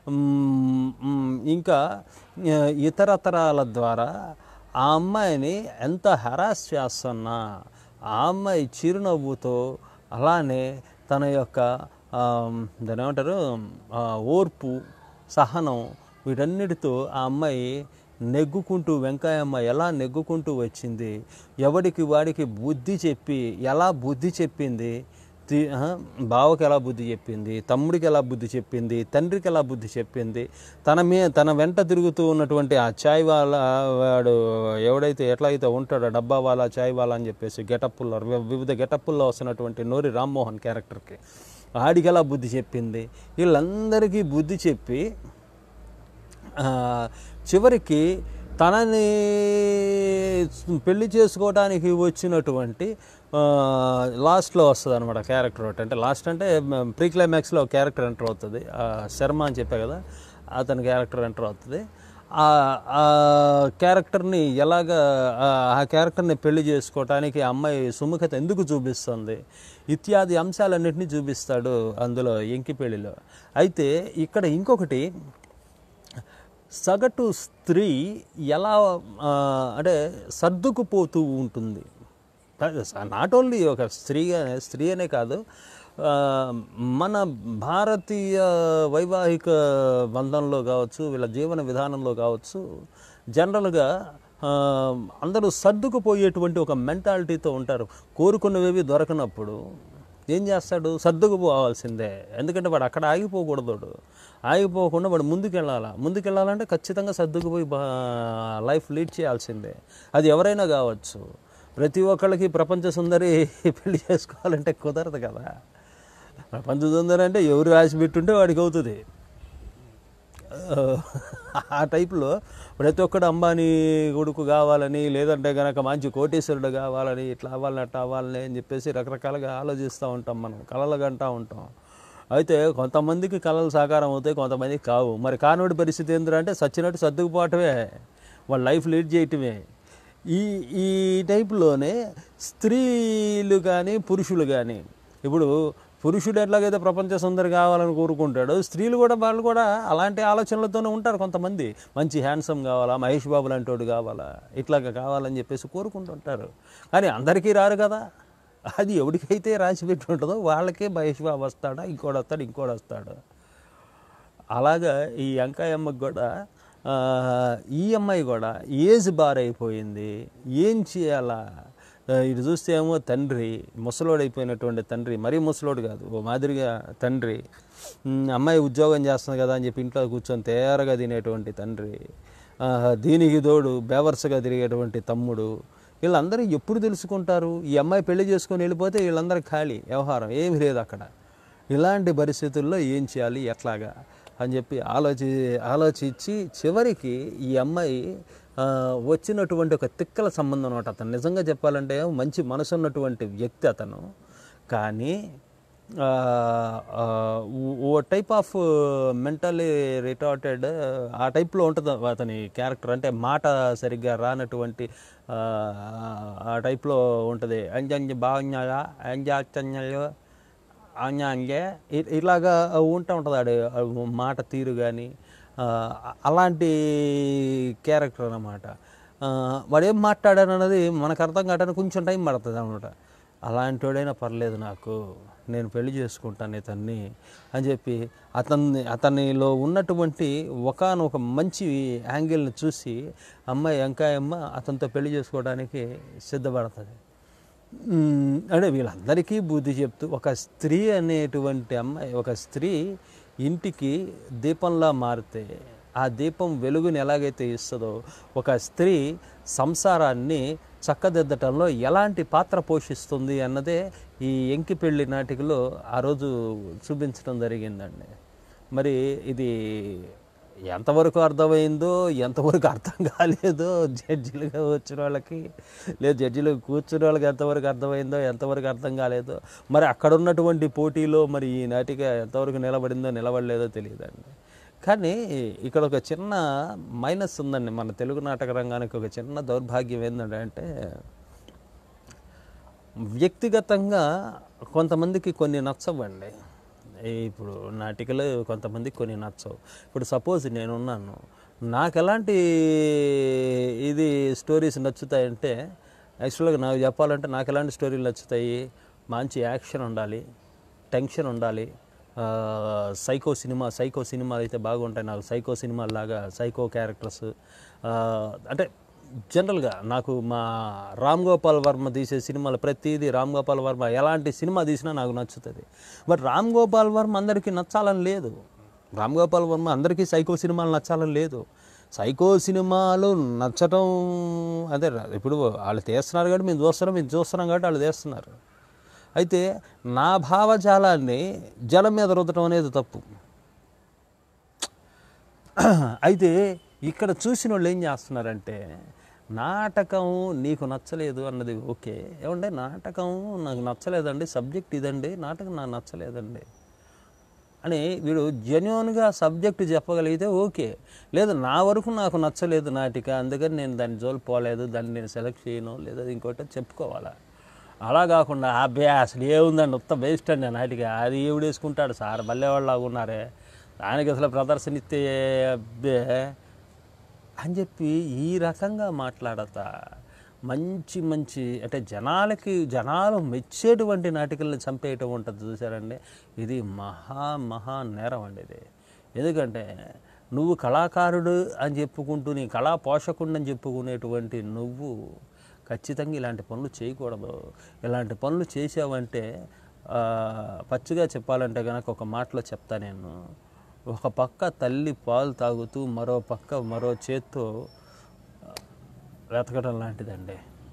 ఇంకా ఇతరతరాల ద్వారా ఆ అమ్మాయిని ఎంత హెరాస్ చేస్తున్నా ఆ అమ్మాయి చిరునవ్వుతో, అలానే తన యొక్క దాని ఏమంటారు ఓర్పు, సహనం, వీటన్నిటితో ఆ అమ్మాయి నెగ్గుకుంటూ, వెంకయ్యమ్మ ఎలా నెగ్గుకుంటూ వచ్చింది, ఎవడికి వాడికి బుద్ధి చెప్పి ఎలా బుద్ధి చెప్పింది, బావకి ఎలా బుద్ధి చెప్పింది, తమ్ముడికి ఎలా బుద్ధి చెప్పింది, తండ్రికి ఎలా బుద్ధి చెప్పింది, తన మీ తన వెంట తిరుగుతూ ఉన్నటువంటి ఆ చాయ్ వాళ్ళ వాడు ఎవడైతే ఎట్లా అయితే ఉంటాడో డబ్బా వాళ్ళ చాయ్ వాళ్ళ అని చెప్పేసి గెటప్పుల్లో వివిధ గెటప్పుల్లో వస్తున్నటువంటి నోరి రామ్మోహన్ క్యారెక్టర్కి ఆడికి ఎలా బుద్ధి చెప్పింది, వీళ్ళందరికీ బుద్ధి చెప్పి చివరికి తనని పెళ్లి చేసుకోవడానికి వచ్చినటువంటి లాస్ట్లో వస్తుంది అనమాట క్యారెక్టర్ ఒకటి. అంటే లాస్ట్ అంటే ప్రీ క్లైమాక్స్లో క్యారెక్టర్ ఎంటర్ అవుతుంది, శర్మ అని చెప్పా కదా, అతని క్యారెక్టర్ ఎంటర్ అవుతుంది. ఆ క్యారెక్టర్ని ఎలాగ ఆ క్యారెక్టర్ని పెళ్లి చేసుకోవటానికి అమ్మాయి సుముఖత ఎందుకు చూపిస్తుంది ఇత్యాది అంశాలన్నింటినీ చూపిస్తాడు అందులో ఎంకిపెళ్ళిలో. అయితే ఇక్కడ ఇంకొకటి, సగటు స్త్రీ ఎలా అంటే సర్దుకుపోతూ ఉంటుంది. నాట్ ఓన్లీ ఒక స్త్రీగా స్త్రీ అనే కాదు, మన భారతీయ వైవాహిక బంధంలో కావచ్చు, వీళ్ళ జీవన విధానంలో కావచ్చు, జనరల్గా అందరూ సర్దుకుపోయేటువంటి ఒక మెంటాలిటీతో ఉంటారు. కోరుకున్నవేవి దొరకనప్పుడు ఏం చేస్తాడు, సర్దుకుపోవాల్సిందే. ఎందుకంటే వాడు అక్కడ ఆగిపోకూడదు, ఆగిపోకుండా వాడు ముందుకెళ్ళాలా. ముందుకెళ్ళాలంటే ఖచ్చితంగా సర్దుకుపోయి లైఫ్ లీడ్ చేయాల్సిందే. అది ఎవరైనా కావచ్చు. ప్రతి ఒక్కళ్ళకి ప్రపంచ సుందరి పెళ్లి చేసుకోవాలంటే కుదరదు కదా. ప్రపంచ సుందరి అంటే ఎవరు రాసి పెట్టుంటే వాడికి అవుతుంది. ఆ టైప్లో ప్రతి ఒక్కడు అంబానీ కొడుకు కావాలని, లేదంటే కనుక మంచి కోటీశ్వరుడు కావాలని, ఇట్లా అవ్వాలని అట్లా అవ్వాలని అని చెప్పేసి రకరకాలుగా ఆలోచిస్తూ ఉంటాం, మనం కలలు కంటూ ఉంటాం. అయితే కొంతమందికి కళలు సాకారం అవుతాయి, కొంతమందికి కావు. మరి కానోడి పరిస్థితి ఏంటంటే సచ్చినట్టు సర్దుకుపోవటమే, వాళ్ళ లైఫ్ లీడ్ చేయటమే. ఈ ఈ టైప్లోనే స్త్రీలు కానీ పురుషులు కానీ, ఇప్పుడు పురుషుడు ఎట్లాగైతే ప్రపంచ సుందరి కావాలని కోరుకుంటాడు, స్త్రీలు కూడా వాళ్ళు కూడా అలాంటి ఆలోచనలతోనే ఉంటారు. కొంతమంది మంచి హ్యాండ్సమ్ కావాలా, మహేష్ బాబు లాంటి వాడు కావాలా, ఇట్లాగా కావాలని చెప్పేసి కోరుకుంటుంటారు. కానీ అందరికీ రారు కదా. అది ఎవరికైతే రాసి పెట్టి ఉంటుందో వాళ్ళకే మహేష్ బాబు వస్తాడా, ఇంకోటి వస్తాడు, ఇంకోటి వస్తాడు. అలాగా ఈ వెంకయ్యమ్మకి కూడా ఈ అమ్మాయి కూడా ఏజ్ బార్ అయిపోయింది, ఏం చేయాలా. ఇటు చూస్తే ఏమో తండ్రి ముసలోడైపోయినటువంటి తండ్రి, మరీ ముసలోడు కాదు, ఓ మాదిరిగా తండ్రి. అమ్మాయి ఉద్యోగం చేస్తుంది కదా అని చెప్పి ఇంట్లో కూర్చొని తేరగా తినేటువంటి తండ్రి, దీనికి తోడు బేవర్స్గా తిరిగేటువంటి తమ్ముడు. వీళ్ళందరూ ఎప్పుడు తెలుసుకుంటారు? ఈ అమ్మాయి పెళ్లి చేసుకొని వెళ్ళిపోతే వీళ్ళందరూ ఖాళీ, వ్యవహారం ఏమీ లేదు అక్కడ. ఇలాంటి పరిస్థితుల్లో ఏం చేయాలి, ఎట్లాగా అని చెప్పి ఆలోచి ఆలోచించి చివరికి ఈ అమ్మాయి వచ్చినటువంటి ఒక తిక్కల సంబంధం అనమాట. అతను నిజంగా చెప్పాలంటే మంచి మనసు ఉన్నటువంటి వ్యక్తి అతను, కానీ ఓ టైప్ ఆఫ్ మెంటలీ రిటార్టెడ్ ఆ టైప్లో ఉంటుంది అతని క్యారెక్టర్. అంటే మాట సరిగ్గా రానటువంటి ఆ టైప్లో ఉంటుంది. అంజంజ బాగా అంజాచన్యలు అంజే ఇలాగా ఉంటూ ఉంటుంది ఆడు మాట తీరు కానీ, అలాంటి క్యారెక్టర్ అన్నమాట. వాడు ఏం మాట్లాడానన్నది మనకు అర్థం కావడానికి కొంచెం టైం పడుతుంది అనమాట. అలాంటి వాడైనా పర్లేదు, నాకు నేను పెళ్లి చేసుకుంటాను ఇతన్ని అని చెప్పి అతన్ని అతనిలో ఉన్నటువంటి ఒకానొక మంచి యాంగిల్ని చూసి అమ్మాయి వెంకయ్యమ్మ అతనితో పెళ్లి చేసుకోవడానికి సిద్ధపడుతుంది. అంటే వీళ్ళందరికీ బుద్ధి చెప్తూ ఒక స్త్రీ అనేటువంటి అమ్మాయి, ఒక స్త్రీ ఇంటికి దీపంలా మారితే ఆ దీపం వెలుగుని ఎలాగైతే ఇస్తుందో, ఒక స్త్రీ సంసారాన్ని చక్కదిద్దటంలో ఎలాంటి పాత్ర పోషిస్తుంది అన్నదే ఈ ఎంకిపెళ్ళి నాటికలో ఆ రోజు చూపించడం జరిగిందండి. మరి ఇది ఎంతవరకు అర్థమైందో ఎంతవరకు అర్థం కాలేదో జడ్జిలుగా వచ్చిన వాళ్ళకి, లేదు జడ్జిలు కూర్చున్న వాళ్ళకి ఎంతవరకు అర్థమైందో ఎంతవరకు అర్థం కాలేదో, మరి అక్కడ ఉన్నటువంటి పోటీలో మరి ఈ నాటిక ఎంతవరకు నిలబడిందో నిలబడలేదో తెలియదండి. కానీ ఇక్కడ ఒక చిన్న మైనస్ ఉందండి మన తెలుగు నాటక రంగానికి. ఒక చిన్న దౌర్భాగ్యం ఏంటంటే వ్యక్తిగతంగా కొంతమందికి కొన్ని నచ్చవండి. ఇప్పుడు నాటికలు కొంతమందికి కొన్ని నచ్చవు. ఇప్పుడు సపోజ్ నేనున్నాను, నాకు ఎలాంటి ఇది స్టోరీస్ నచ్చుతాయంటే, యాక్చువల్గా నాకు చెప్పాలంటే నాకు ఎలాంటి స్టోరీలు నచ్చుతాయి, మంచి యాక్షన్ ఉండాలి, టెన్షన్ ఉండాలి, సైకో సినిమా సైకో సినిమాలు అయితే బాగుంటాయి నాకు. సైకో సినిమాలాగా సైకో క్యారెక్టర్స్ అంటే జనరల్గా నాకు మా రామ్ గోపాల్ వర్మ తీసే సినిమాలు ప్రతిదీ రామ్ గోపాల్ వర్మ ఎలాంటి సినిమా తీసినా నాకు నచ్చుతుంది. బట్ రామ్ గోపాల్ వర్మ అందరికీ నచ్చాలని లేదు. రామ్ గోపాల్ వర్మ అందరికీ సైకో సినిమాలు నచ్చాలని లేదు. సైకో సినిమాలు నచ్చటం అదే ఇప్పుడు వాళ్ళు తీస్తున్నారు కాబట్టి మేము చూస్తున్నాం మేము చూస్తున్నాం కాబట్టి వాళ్ళు తీస్తున్నారు. అయితే నా భావజాలాన్ని జనం మీద రుద్దటం అనేది తప్పు. అయితే ఇక్కడ చూసిన వాళ్ళు ఏం చేస్తున్నారంటే, నాటకం నీకు నచ్చలేదు అన్నది ఓకే, ఏమంటే నాటకం నాకు నచ్చలేదండి, సబ్జెక్ట్ ఇదండి, నాటకం నాకు నచ్చలేదండి అని వీడు జెన్యూన్గా సబ్జెక్టు చెప్పగలిగితే ఓకే. లేదు నా వరకు నాకు నచ్చలేదు నాటిక, అందుకని నేను దాన్ని జోలు పోలేదు, దాన్ని నేను సెలెక్ట్ చేయను, లేదా ఇంకోటి చెప్పుకోవాలా. అలా కాకుండా అబ్బే అసలు ఏముందండి ఉత్త వేస్ట్ అండి నాటిక, అది ఏవిడు వేసుకుంటాడు సార్ మళ్ళేవాళ్ళలాగా ఉన్నారే, దానికి అసలు ప్రదర్శన ఇస్తే అబ్బే అని చెప్పి ఈ రకంగా మాట్లాడతా మంచి మంచి అంటే జనాలకి జనాలు మెచ్చేటువంటి నాటికల్ని చంపేయటం ఉంటుంది చూసారండి. ఇది మహా మహా నేరం అండి ఇది. ఎందుకంటే నువ్వు కళాకారుడు అని చెప్పుకుంటూ నీ కళా పోషకుడు అని చెప్పుకునేటువంటి నువ్వు ఖచ్చితంగా ఇలాంటి పనులు చేయకూడదు. ఇలాంటి పనులు చేసావంటే పచ్చిగా చెప్పాలంటే కనుక ఒక మాటలో చెప్తా నేను, ఒక పక్క తల్లి పాలు తాగుతూ మరో పక్క మరో చేత్తో వెతకడం లాంటిదండి.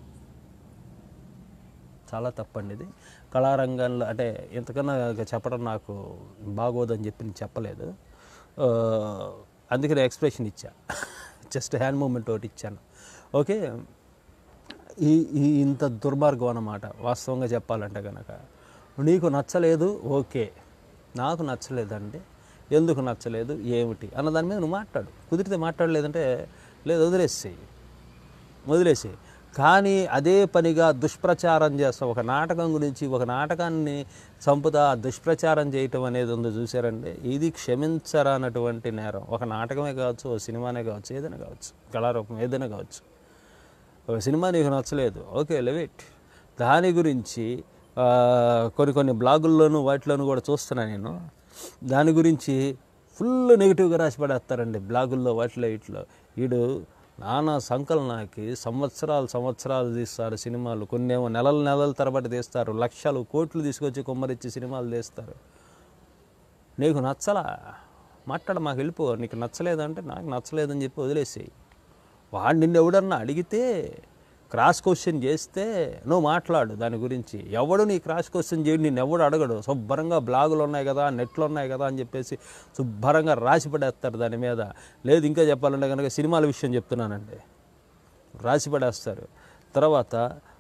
చాలా తప్పండి ఇది. కళారంగంలో అంటే ఇంతకన్నా చెప్పడం నాకు బాగోదని చెప్పి నేను చెప్పలేదు, అందుకని ఎక్స్ప్రెషన్ ఇచ్చా, జస్ట్ హ్యాండ్ మూమెంట్ ఒకటి ఇచ్చాను. ఓకే, ఈ ఈ ఇంత దుర్మార్గం అన్నమాట వాస్తవంగా చెప్పాలంటే కనుక. నీకు నచ్చలేదు ఓకే, నాకు నచ్చలేదండి, ఎందుకు నచ్చలేదు ఏమిటి అన్న దాని మీద నువ్వు మాట్లాడు. కుదిరితే మాట్లాడలేదంటే లేదు వదిలేసేయి వదిలేసేయి కానీ అదే పనిగా దుష్ప్రచారం చేస్తాం. ఒక నాటకం గురించి ఒక నాటకాన్ని చంపుతా దుష్ప్రచారం చేయటం అనేది ఉంది చూసారండి, ఇది క్షమించరానటువంటి నేరం. ఒక నాటకమే కావచ్చు, ఒక సినిమానే కావచ్చు, ఏదైనా కావచ్చు, కళారూపం ఏదైనా కావచ్చు. ఒక సినిమా నీకు నచ్చలేదు ఓకే లెవిట్, దాని గురించి కొన్ని కొన్ని బ్లాగుల్లోనూ వాటిలోనూ కూడా చూస్తున్నాను నేను, దాని గురించి ఫుల్ నెగిటివ్గా రాసి పడేస్తారండి బ్లాగుల్లో వాటిలో ఇట్లో. వీడు నానా సంకలనాకి సంవత్సరాలు సంవత్సరాలు తీస్తారు సినిమాలు, కొన్ని ఏమో నెలల నెలల తరబడి తీస్తారు, లక్షలు కోట్లు తీసుకొచ్చి కొమ్మరిచ్చి సినిమాలు తీస్తారు. నీకు నచ్చలా మాట్లాడ మాకు వెళ్ళిపో, నీకు నచ్చలేదంటే నాకు నచ్చలేదని చెప్పి వదిలేసేయి. వాడు నిన్ను ఎవడన్నా అడిగితే క్రాస్ క్వశ్చన్ చేస్తే నువ్వు మాట్లాడు దాని గురించి. ఎవడు నీ క్రాస్ క్వశ్చన్ చేయడు, నిన్ను ఎవడు అడగడు. శుభ్రంగా బ్లాగులు ఉన్నాయి కదా, నెట్లు ఉన్నాయి కదా అని చెప్పేసి శుభ్రంగా రాసి పడేస్తారు దాని మీద. లేదు ఇంకా చెప్పాలంటే కనుక సినిమాల విషయం చెప్తున్నానండి, రాసి పడేస్తారు. తర్వాత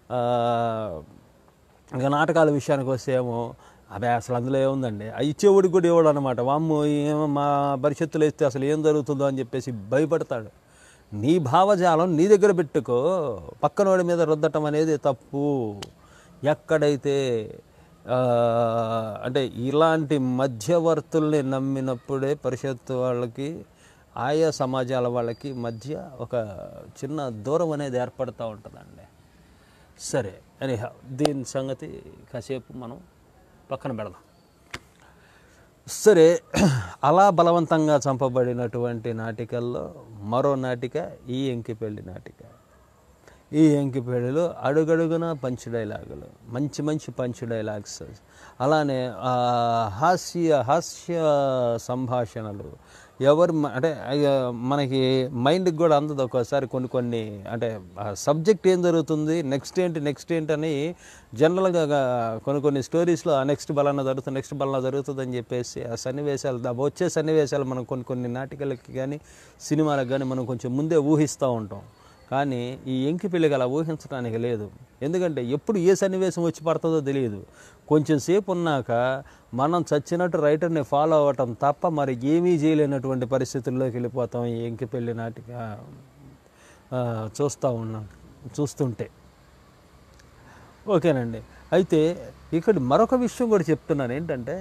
ఇంకా నాటకాల విషయానికి వస్తే ఏమో అదే అసలు అందులో ఏముందండి, ఆ ఇచ్చేవాడికి కూడా ఇవ్వడు అనమాట. వామ్మో ఏమో మా భవిష్యత్తులో ఇస్తే అసలు ఏం జరుగుతుందో అని చెప్పేసి భయపడతాడు. నీ భావజాలం నీ దగ్గర పెట్టుకో, పక్కనోడి మీద రుద్దటం అనేది తప్పు. ఎక్కడైతే అంటే ఇలాంటి మధ్యవర్తుల్ని నమ్మినప్పుడే పరిషత్తు వాళ్ళకి ఆయా సమాజాల వాళ్ళకి మధ్య ఒక చిన్న దూరం అనేది ఏర్పడుతూ ఉంటుందండి. సరే అని దీని సంగతి కాసేపు మనం పక్కన పెడదాం. సరే, అలా బలవంతంగా చంపబడినటువంటి నాటికల్లో మరో నాటిక ఈ ఎంకిపెళ్ళి నాటిక. ఈ ఎంకిపెళ్ళిలో అడుగడుగున పంచ్ డైలాగులు, మంచి మంచి పంచ్ డైలాగ్స్, అలానే హాస్య హాస్య సంభాషణలు. ఎవరు అంటే మనకి మైండ్కి కూడా అందదు ఒక్కోసారి కొన్ని కొన్ని, అంటే సబ్జెక్ట్ ఏం జరుగుతుంది, నెక్స్ట్ ఏంటి నెక్స్ట్ ఏంటి అని జనరల్గా కొన్ని కొన్ని స్టోరీస్లో నెక్స్ట్ బలానా జరుగుతుంది నెక్స్ట్ బలానా జరుగుతుంది అని చెప్పేసి ఆ సన్నివేశాలు వచ్చే సన్నివేశాలు మనం కొన్ని కొన్ని నాటికలకి కానీ సినిమాలకు కానీ మనం కొంచెం ముందే ఊహిస్తూ ఉంటాం. కానీ ఈ ఎంకిపెళ్ళికి అలా ఊహించడానికి లేదు. ఎందుకంటే ఎప్పుడు ఏ సన్నివేశం వచ్చి పడుతుందో తెలియదు. కొంచెం సేపు ఉన్నాక మనం చచ్చినట్టు రైటర్ని ఫాలో అవ్వటం తప్ప మరి ఏమీ చేయలేనటువంటి పరిస్థితుల్లోకి వెళ్ళిపోతాం ఈ ఎంకిపెళ్ళి నాటిక చూస్తూ ఉన్నాం చూస్తుంటే. ఓకేనండి. అయితే ఇక్కడ మరొక విషయం కూడా చెప్తున్నాను ఏంటంటే,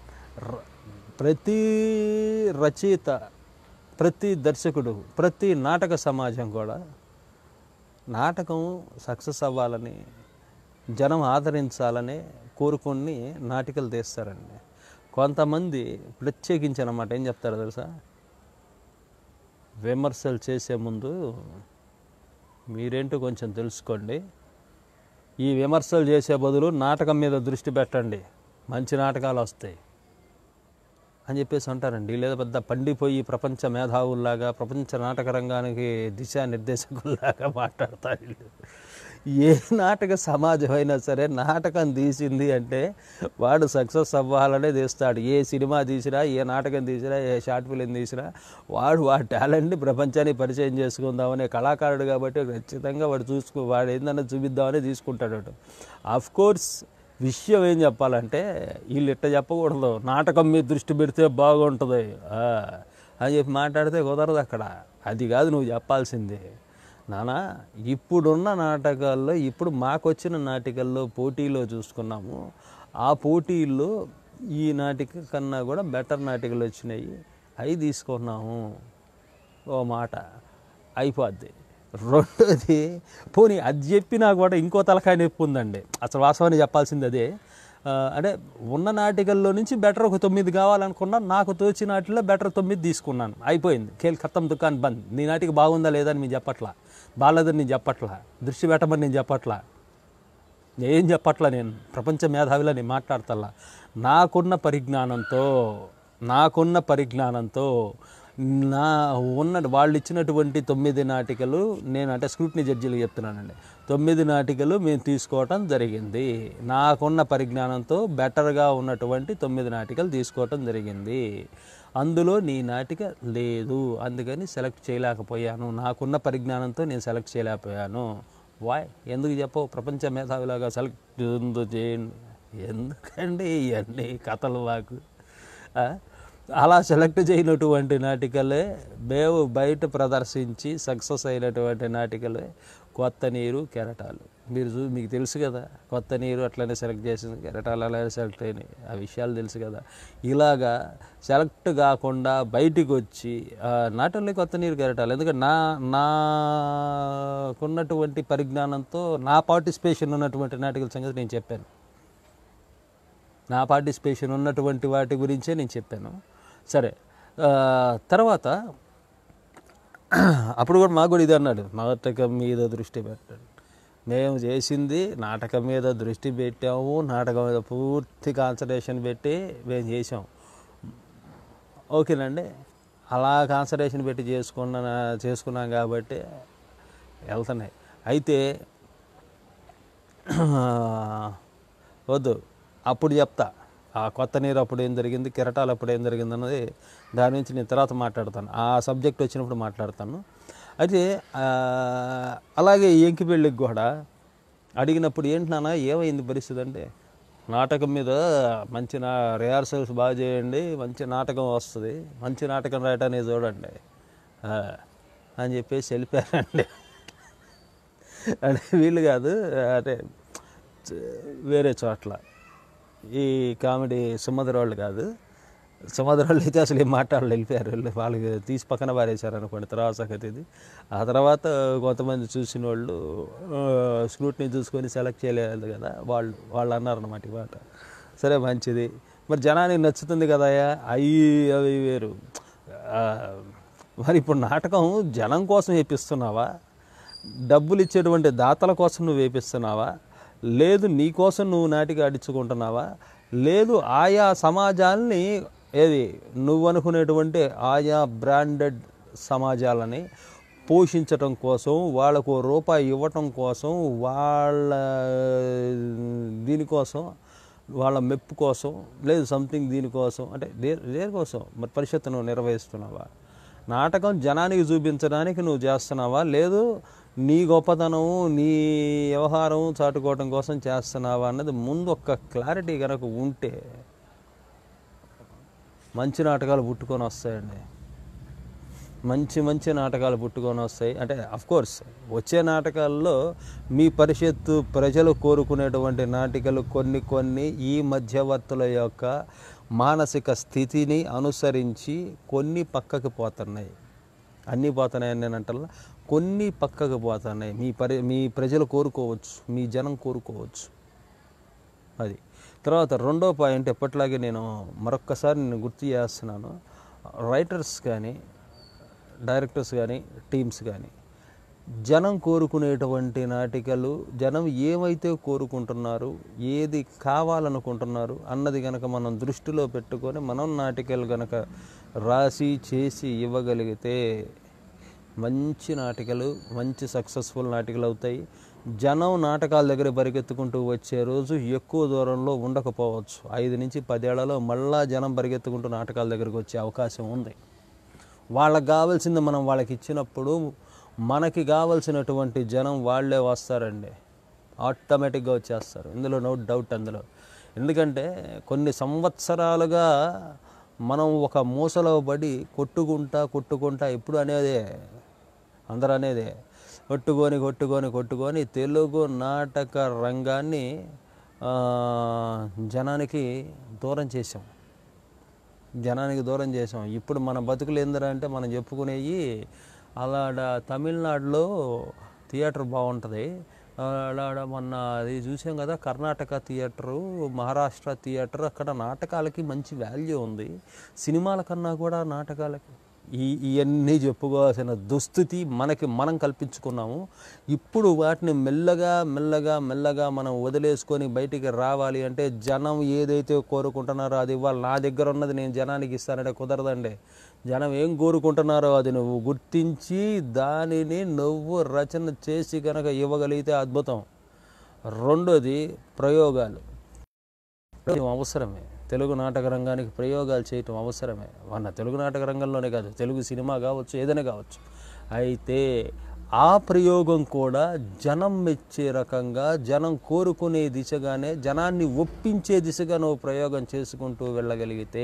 ప్రతి రచయిత, ప్రతి దర్శకుడు, ప్రతి నాటక సమాజం కూడా నాటకం సక్సెస్ అవ్వాలని, జనం ఆదరించాలని కోరుకొని నాటికలు తీస్తారండి. కొంతమంది ప్రత్యేకించి అన్నమాట ఏం చెప్తారో తెలుసా, విమర్శలు చేసే ముందు మీరేంటో కొంచెం తెలుసుకోండి, ఈ విమర్శలు చేసే బదులు నాటకం మీద దృష్టి పెట్టండి, మంచి నాటకాలు వస్తాయి అని చెప్పేసి అంటారండి. లేదా పెద్ద పండిపోయి ప్రపంచ మేధావుల్లాగా, ప్రపంచ నాటక రంగానికి దిశానిర్దేశకుల్లాగా మాట్లాడతారు. ఏ నాటక సమాజం అయినా సరే నాటకం తీసింది అంటే వాడు సక్సెస్ అవ్వాలనే తీస్తాడు. ఏ సినిమా తీసినా, ఏ నాటకం తీసినా, ఏ షార్ట్ ఫిలిం తీసినా వాడు వాడి టాలెంట్ని ప్రపంచానికి పరిచయం చేసుకుందామనే కళాకారుడు కాబట్టి ఖచ్చితంగా వాడు చూసుకో వాడు ఏందన్నా చూపిద్దామని తీసుకుంటాడు. ఆఫ్ కోర్స్ విషయం ఏం చెప్పాలంటే, వీళ్ళు ఇట్ట చెప్పకూడదు, నాటకం మీద దృష్టి పెడితే బాగుంటుంది అని చెప్పి మాట్లాడితే కుదరదు అక్కడ. అది కాదు నువ్వు చెప్పాల్సిందే. నానా ఇప్పుడున్న నాటకాల్లో, ఇప్పుడు మాకొచ్చిన నాటికల్లో పోటీలో చూసుకున్నాము, ఆ పోటీల్లో ఈ నాటిక కన్నా కూడా బెటర్ నాటికలు వచ్చినాయి, అవి తీసుకున్నాము ఓ మాట అయిపోద్ది. రెండోది పోనీ అది చెప్పినా కూడా ఇంకో తలకాయ నొప్పి ఉందండి. అసలు వాస్తవాన్ని చెప్పాల్సింది అదే. అంటే ఉన్న నాటికల్లో నుంచి బెటర్ ఒక తొమ్మిది కావాలనుకున్నా, నాకు తోచిన నాటిలో బెటర్ తొమ్మిది తీసుకున్నాను, అయిపోయింది. కేల్ ఖతం దుకాన్ బంద్. నీ నాటికి బాగుందా లేదా అని నేను చెప్పట్లా, బాగాలేదని నేను చెప్పట్లా, దృష్టి పెట్టమని నేను చెప్పట్లా, ఏం చెప్పట్లా, నేను ప్రపంచ మేధావిలా నేను మాట్లాడతల్లా. నాకున్న పరిజ్ఞానంతో నాకున్న పరిజ్ఞానంతో నా ఉన్న వాళ్ళు ఇచ్చినటువంటి తొమ్మిది నాటికలు, నేను అంటే స్క్రూటినీ జడ్జీలు చెప్తున్నానండి, తొమ్మిది నాటికలు మేము తీసుకోవటం జరిగింది. నాకున్న పరిజ్ఞానంతో బెటర్గా ఉన్నటువంటి తొమ్మిది నాటికలు తీసుకోవటం జరిగింది. అందులో నీ నాటిక లేదు, అందుకని సెలెక్ట్ చేయలేకపోయాను. నాకున్న పరిజ్ఞానంతో నేను సెలెక్ట్ చేయలేకపోయాను. వాయ్ ఎందుకు చెప్పవు, ప్రపంచ మేధావిలాగా సెలెక్ట్ ఎందుకు చేయండి, ఎందుకండి ఇవన్నీ కథలు మాకు. అలా సెలెక్ట్ చేయనటువంటి నాటికలే మేము బయట ప్రదర్శించి సక్సెస్ అయినటువంటి నాటికలే కొత్త నీరు, కెరటాలు. మీరు చూ మీకు తెలుసు కదా, కొత్త నీరు అట్లనే సెలెక్ట్ చేసింది, కెరటాలు అలానే సెలెక్ట్ అయినాయి, ఆ విషయాలు తెలుసు కదా. ఇలాగా సెలెక్ట్ కాకుండా బయటికి వచ్చి నాట్ ఓన్లీ కొత్త నీరు, కెరటాలు, ఎందుకంటే నా నాకున్నటువంటి పరిజ్ఞానంతో నా పార్టిసిపేషన్ ఉన్నటువంటి నాటికల సంగతి నేను చెప్పాను. నా పార్టిసిపేషన్ ఉన్నటువంటి వాటి గురించే నేను చెప్పాను. సరే, తర్వాత అప్పుడు కూడా మాకు కూడా ఇది అన్నాడు, నాటకం మీద దృష్టి పెట్టండి. మేము చేసింది నాటకం మీద దృష్టి పెట్టాము, నాటకం మీద పూర్తి కాన్సన్ట్రేషన్ పెట్టి మేము చేసాం. ఓకేనండి, అలా కాన్సన్ట్రేషన్ పెట్టి చేసుకున్న చేసుకున్నాం కాబట్టి వెళ్తున్నాయి. అయితే వద్దు, అప్పుడు చెప్తా ఆ కొత్త నీరు అప్పుడు ఏం జరిగింది, కెరటాలు అప్పుడు ఏం జరిగింది అన్నది దాని నుంచి నేను తర్వాత మాట్లాడతాను, ఆ సబ్జెక్ట్ వచ్చినప్పుడు మాట్లాడతాను. అయితే అలాగే ఎంకిపెళ్ళికి కూడా అడిగినప్పుడు ఏంటి నాన్న ఏమైంది పరిస్థితి అంటే, నాటకం మీద మంచి నా రిహార్సల్స్ బాగా చేయండి, మంచి నాటకం వస్తుంది, మంచి నాటకం రాయటానికి చూడండి అని చెప్పేసి వెళ్ళిపోయారండి. అంటే వీళ్ళు కాదు, అంటే వేరే చోట్ల ఈ కామెడీ సుమధుర వాళ్ళు కాదు, సుమధుర వాళ్ళు అయితే అసలు ఏం మాట్లాడాలి, వెళ్ళిపోయారు. వెళ్ళి వాళ్ళకి తీసి పక్కన పారేశారు అనుకోండి తర్వాత సంగతి ఇది. ఆ తర్వాత కొంతమంది చూసిన వాళ్ళు స్క్రూటినీ చూసుకొని సెలెక్ట్ చేయలేదు కదా, వాళ్ళు వాళ్ళు అన్నారన్నమాట ఈ మాట. సరే మంచిది, మరి జనానికి నచ్చుతుంది కదా అవి అవి వేరు. మరి ఇప్పుడు నాటకం జనం కోసం వేపిస్తున్నావా, డబ్బులు ఇచ్చేటువంటి దాతల కోసం నువ్వు వేపిస్తున్నావా, లేదు నీ కోసం నువ్వు నాటికి అడించుకుంటున్నావా, లేదు ఆయా సమాజాలని, ఏది నువ్వు అనుకునేటువంటి ఆయా బ్రాండెడ్ సమాజాలని పోషించటం కోసం, వాళ్ళకు రూపాయి ఇవ్వటం కోసం, వాళ్ళ దీనికోసం, వాళ్ళ మెప్పు కోసం, లేదు సంథింగ్ దీనికోసం, అంటే దే దేనికోసం మరి పరిషత్తు నువ్వు నిర్వహిస్తున్నావా, నాటకం జనానికి చూపించడానికి నువ్వు చేస్తున్నావా, లేదు నీ గొప్పతనము నీ వ్యవహారం చాటుకోవడం కోసం చేస్తున్నావా అన్నది ముందు ఒక క్లారిటీ కనుక ఉంటే మంచి నాటకాలు పుట్టుకొని వస్తాయండి. మంచి మంచి నాటకాలు పుట్టుకొని వస్తాయి. అంటే అఫ్కోర్స్ వచ్చే నాటకాల్లో మీ పరిషత్తు ప్రజలు కోరుకునేటువంటి నాటికలు కొన్ని కొన్ని ఈ మధ్యవర్తుల యొక్క మానసిక స్థితిని అనుసరించి కొన్ని పక్కకి పోతున్నాయి. అన్నీ పోతున్నాయని నేను అంటల్లా, కొన్ని పక్కకు పోతున్నాయి. మీ పరి మీ ప్రజలు కోరుకోవచ్చు, మీ జనం కోరుకోవచ్చు. అది తర్వాత రెండో పాయింట్, ఎప్పట్లాగే నేను మరొక్కసారి నేను గుర్తు చేస్తున్నాను, రైటర్స్ కానీ డైరెక్టర్స్ కానీ టీమ్స్ కానీ జనం కోరుకునేటువంటి నాటికలు, జనం ఏమైతే కోరుకుంటున్నారు, ఏది కావాలనుకుంటున్నారు అన్నది కనుక మనం దృష్టిలో పెట్టుకొని మనం నాటికలు కనుక రాసి చేసి ఇవ్వగలిగితే మంచి నాటికలు, మంచి సక్సెస్ఫుల్ నాటికలు అవుతాయి. జనం నాటకాల దగ్గర పరిగెత్తుకుంటూ వచ్చే రోజు ఎక్కువ దూరంలో ఉండకపోవచ్చు. ఐదు నుంచి పదేళ్లలో మళ్ళా జనం పరిగెత్తుకుంటూ నాటకాల దగ్గరికి వచ్చే అవకాశం ఉంది. వాళ్ళకి కావాల్సింది మనం వాళ్ళకి ఇచ్చినప్పుడు మనకి కావలసినటువంటి జనం వాళ్ళే వస్తారండి, ఆటోమేటిక్గా వచ్చేస్తారు. ఇందులో నో డౌట్ అందులో. ఎందుకంటే కొన్ని సంవత్సరాలుగా మనం ఒక మూసలో పడి కొట్టుకుంటా కొట్టుకుంటా ఎప్పుడు అనేదే, అందరూ అనేదే, కొట్టుకొని కొట్టుకొని కొట్టుకొని తెలుగు నాటక రంగాన్ని జనానికి దూరం చేసాం జనానికి దూరం చేసాం ఇప్పుడు మన బతుకులు ఏందరా అంటే మనం చెప్పుకునేవి అలాడ తమిళనాడులో థియేటర్ బాగుంటుంది, అలాడ మొన్న అది చూసాం కదా కర్ణాటక థియేటరు, మహారాష్ట్ర థియేటర్, అక్కడ నాటకాలకి మంచి వాల్యూ ఉంది. సినిమాల కన్నా కూడా నాటకాలకి ఈ ఇవన్నీ చెప్పుకోవాల్సిన దుస్థితి మనకి మనం కల్పించుకున్నాము. ఇప్పుడు వాటిని మెల్లగా మెల్లగా మెల్లగా మనం వదిలేసుకొని బయటికి రావాలి అంటే జనం ఏదైతే కోరుకుంటున్నారో అది ఇవ్వాలి. నా దగ్గర ఉన్నది నేను జనానికి ఇస్తానంటే కుదరదండి. జనం ఏం కోరుకుంటున్నారో అది నువ్వు గుర్తించి దానిని నువ్వు రచన చేసి కనుక ఇవ్వగలిగితే అద్భుతం. రెండోది ప్రయోగాలు అవసరమే. తెలుగు నాటక రంగానికి ప్రయోగాలు చేయటం అవసరమే. మన తెలుగు నాటక రంగంలోనే కాదు, తెలుగు సినిమా కావచ్చు, ఏదైనా కావచ్చు. అయితే ఆ ప్రయోగం కూడా జనం మెచ్చే రకంగా, జనం కోరుకునే దిశగానే, జనాన్ని ఒప్పించే దిశగా నువ్వు ప్రయోగం చేసుకుంటూ వెళ్ళగలిగితే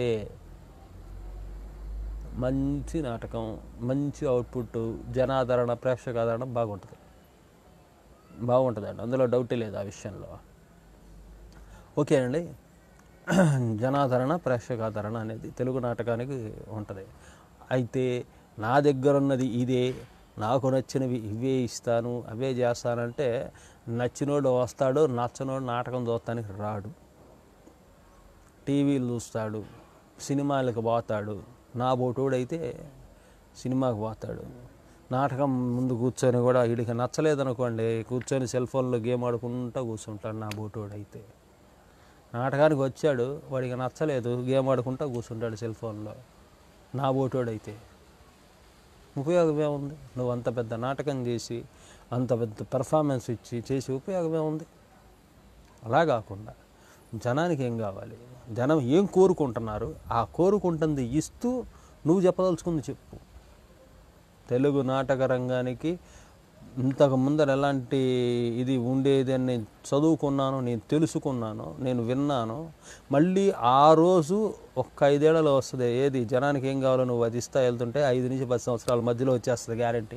మంచి నాటకం, మంచి అవుట్పుట్, జనాదరణ, ప్రేక్షకాదరణ బాగుంటుంది బాగుంటుందండి అందులో డౌటే లేదు ఆ విషయంలో. ఓకే అండి, జనాదరణ, ప్రేక్షకాదరణ అనేది తెలుగు నాటకానికి ఉంటుంది. అయితే నా దగ్గర ఉన్నది ఇదే, నాకు నచ్చినవి ఇవే ఇస్తాను, అవే చేస్తానంటే నచ్చినోడు వస్తాడు, నచ్చనోడు నాటకం చూస్తానికి రాడు, టీవీలు చూస్తాడు, సినిమాలకు పోతాడు. నా బోటోడైతే సినిమాకి పోతాడు, నాటకం ముందు కూర్చొని కూడా వీడికి నచ్చలేదనుకోండి కూర్చొని సెల్ ఫోన్లో గేమ్ ఆడుకుంటూ కూర్చుంటాడు. నా బోటోడైతే నాటకానికి వచ్చాడు, వాడికి నచ్చలేదు, గేమ్ ఆడుకుంటూ కూర్చుంటాడు సెల్ ఫోన్లో. నా బోటోడైతే ఉపయోగమే ఉంది? నువ్వు అంత పెద్ద నాటకం చేసి అంత పెద్ద పెర్ఫార్మెన్స్ ఇచ్చి చేసి ఉపయోగమే ఉంది? అలా కాకుండా జనానికి ఏం కావాలి, జనం ఏం కోరుకుంటున్నారు, ఆ కోరుకుంటుంది ఇస్తూ నువ్వు చెప్పదలుచుకుంది చెప్పు. తెలుగు నాటక రంగానికి ఇంతకు ముందర ఎలాంటి ఇది ఉండేది అని నేను చదువుకున్నాను, నేను తెలుసుకున్నాను, నేను విన్నాను. మళ్ళీ ఆ రోజు ఒక్క ఐదేళ్లలో వస్తుంది. ఏది జనానికి ఏం కావాలో నువ్వు అది ఇస్తా వెళ్తుంటే ఐదు నుంచి పది సంవత్సరాల మధ్యలో వచ్చేస్తుంది గ్యారంటీ.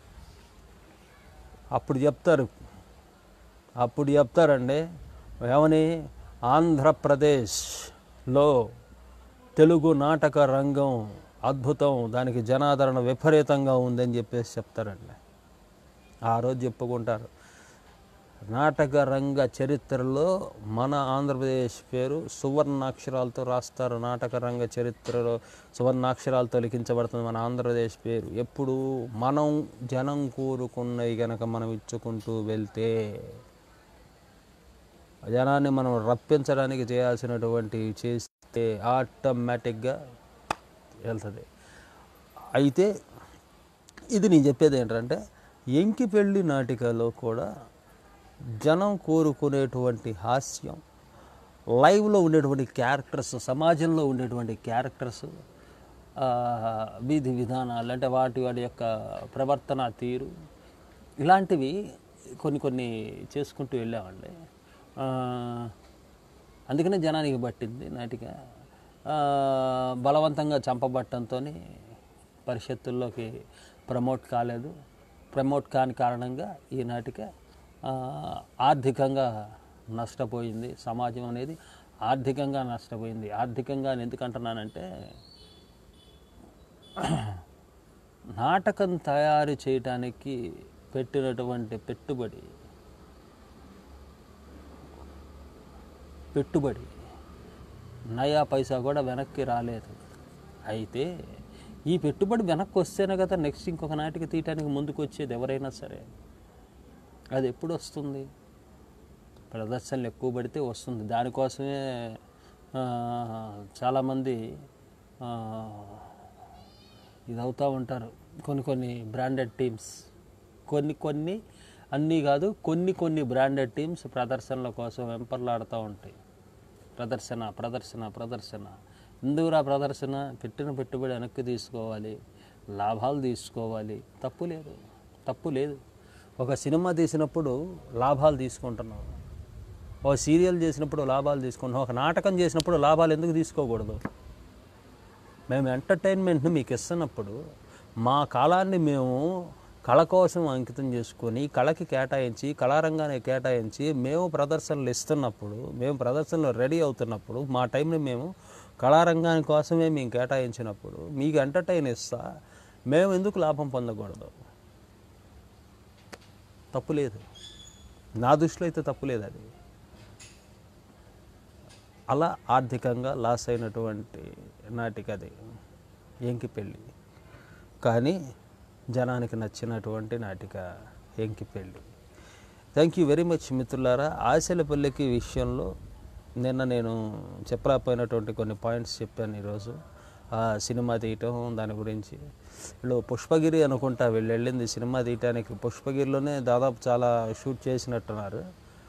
అప్పుడు చెప్తారు అప్పుడు చెప్తారండి ఏమని, ఆంధ్రప్రదేశ్లో తెలుగు నాటక రంగం అద్భుతం, దానికి జనాదరణ విపరీతంగా ఉందని చెప్పేసి చెప్తారండి. ఆ రోజు చెప్పుకుంటారు. నాటక రంగ చరిత్రలో మన ఆంధ్రప్రదేశ్ పేరు సువర్ణాక్షరాలతో రాస్తారు. నాటక రంగ చరిత్రలో సువర్ణాక్షరాలతో లిఖించబడుతుంది మన ఆంధ్రప్రదేశ్ పేరు. ఎప్పుడు మనం జనం కోరుకున్నవి కనుక మనం ఇచ్చుకుంటూ వెళ్తే, జనాన్ని మనం రప్పించడానికి చేయాల్సినటువంటి చేస్తే ఆటోమేటిక్గా వెళ్తుంది. అయితే ఇది నేను చెప్పేది ఏంటంటే, ఎంకిపెళ్ళి నాటికలో కూడా జనం కోరుకునేటువంటి హాస్యం, లైవ్లో ఉండేటువంటి క్యారెక్టర్స్, సమాజంలో ఉండేటువంటి క్యారెక్టర్స్, వీధి విధానాలు అంటే వాటి వాటి యొక్క ప్రవర్తన తీరు, ఇలాంటివి కొన్ని కొన్ని చేసుకుంటూ వెళ్ళామండి. అందుకనే జనానికి పట్టింది నాటిక. బలవంతంగా చంపబట్టంతో పరిషత్తుల్లోకి ప్రమోట్ కాలేదు. ప్రమోట్ కాని కారణంగా ఈ నాటిక ఆర్థికంగా నష్టపోయింది. సమాజం అనేది ఆర్థికంగా నష్టపోయింది. ఆర్థికంగా ఎందుకంటున్నానంటే, నాటకం తయారు చేయటానికి పెట్టినటువంటి పెట్టుబడి పెట్టుబడి నయా పైసా కూడా వెనక్కి రాలేదు. అయితే ఈ పెట్టుబడి వెనక్కి వస్తేనే కదా నెక్స్ట్ ఇంకొక నాటిక తీయటానికి ముందుకు వచ్చేది ఎవరైనా సరే. అది ఎప్పుడు వస్తుంది? ప్రదర్శనలు ఎక్కువ పడితే వస్తుంది. దానికోసమే చాలామంది ఇది అవుతూ ఉంటారు. కొన్ని కొన్ని బ్రాండెడ్ టీమ్స్, కొన్ని కొన్ని అన్నీ కాదు, కొన్ని కొన్ని బ్రాండెడ్ టీమ్స్ ప్రదర్శనల కోసం వెంపర్లాడుతూ ఉంటాయి. ప్రదర్శన ప్రదర్శన ప్రదర్శన ఎందుకురా ప్రదర్శన? పెట్టిన పెట్టుబడి వెనక్కి తీసుకోవాలి, లాభాలు తీసుకోవాలి. తప్పు లేదు, తప్పు లేదు. ఒక సినిమా తీసినప్పుడు లాభాలు తీసుకుంటున్నాం, ఒక సీరియల్ చేసినప్పుడు లాభాలు తీసుకుంటున్నాం, ఒక నాటకం చేసినప్పుడు లాభాలు ఎందుకు తీసుకోకూడదు? మేము ఎంటర్టైన్మెంట్ని మీకు ఇస్తున్నప్పుడు మా కాలాన్ని మేము కళ కోసం అంకితం చేసుకొని కళకి కేటాయించి కళారంగాన్ని కేటాయించి మేము ప్రదర్శనలు ఇస్తున్నప్పుడు, మేము ప్రదర్శనలు రెడీ అవుతున్నప్పుడు, మా టైంని మేము కళారంగాని కోసమే మేము కేటాయించినప్పుడు మీకు ఎంటర్టైన్ ఇస్తా మేము ఎందుకు లాభం పొందకూడదు? తప్పు లేదు, నా దృష్టిలో అయితే తప్పు లేదు. అది అలా ఆర్థికంగా లాస్ అయినటువంటి నాటిక అది ఎంకిపెళ్ళి. కానీ జనానికి నచ్చినటువంటి నాటిక Enkipelli. Thank you very much మిత్రులారా. ఆశల పల్లెకి విషయంలో నిన్న నేను చెప్పలేకపోయినటువంటి కొన్ని పాయింట్స్ చెప్పాను ఈరోజు. సినిమా తీయటం దాని గురించి. వీళ్ళు పుష్పగిరి అనుకుంటా వీళ్ళు వెళ్ళింది సినిమా తీయటానికి. పుష్పగిరిలోనే దాదాపు చాలా షూట్ చేసినట్టున్నారు.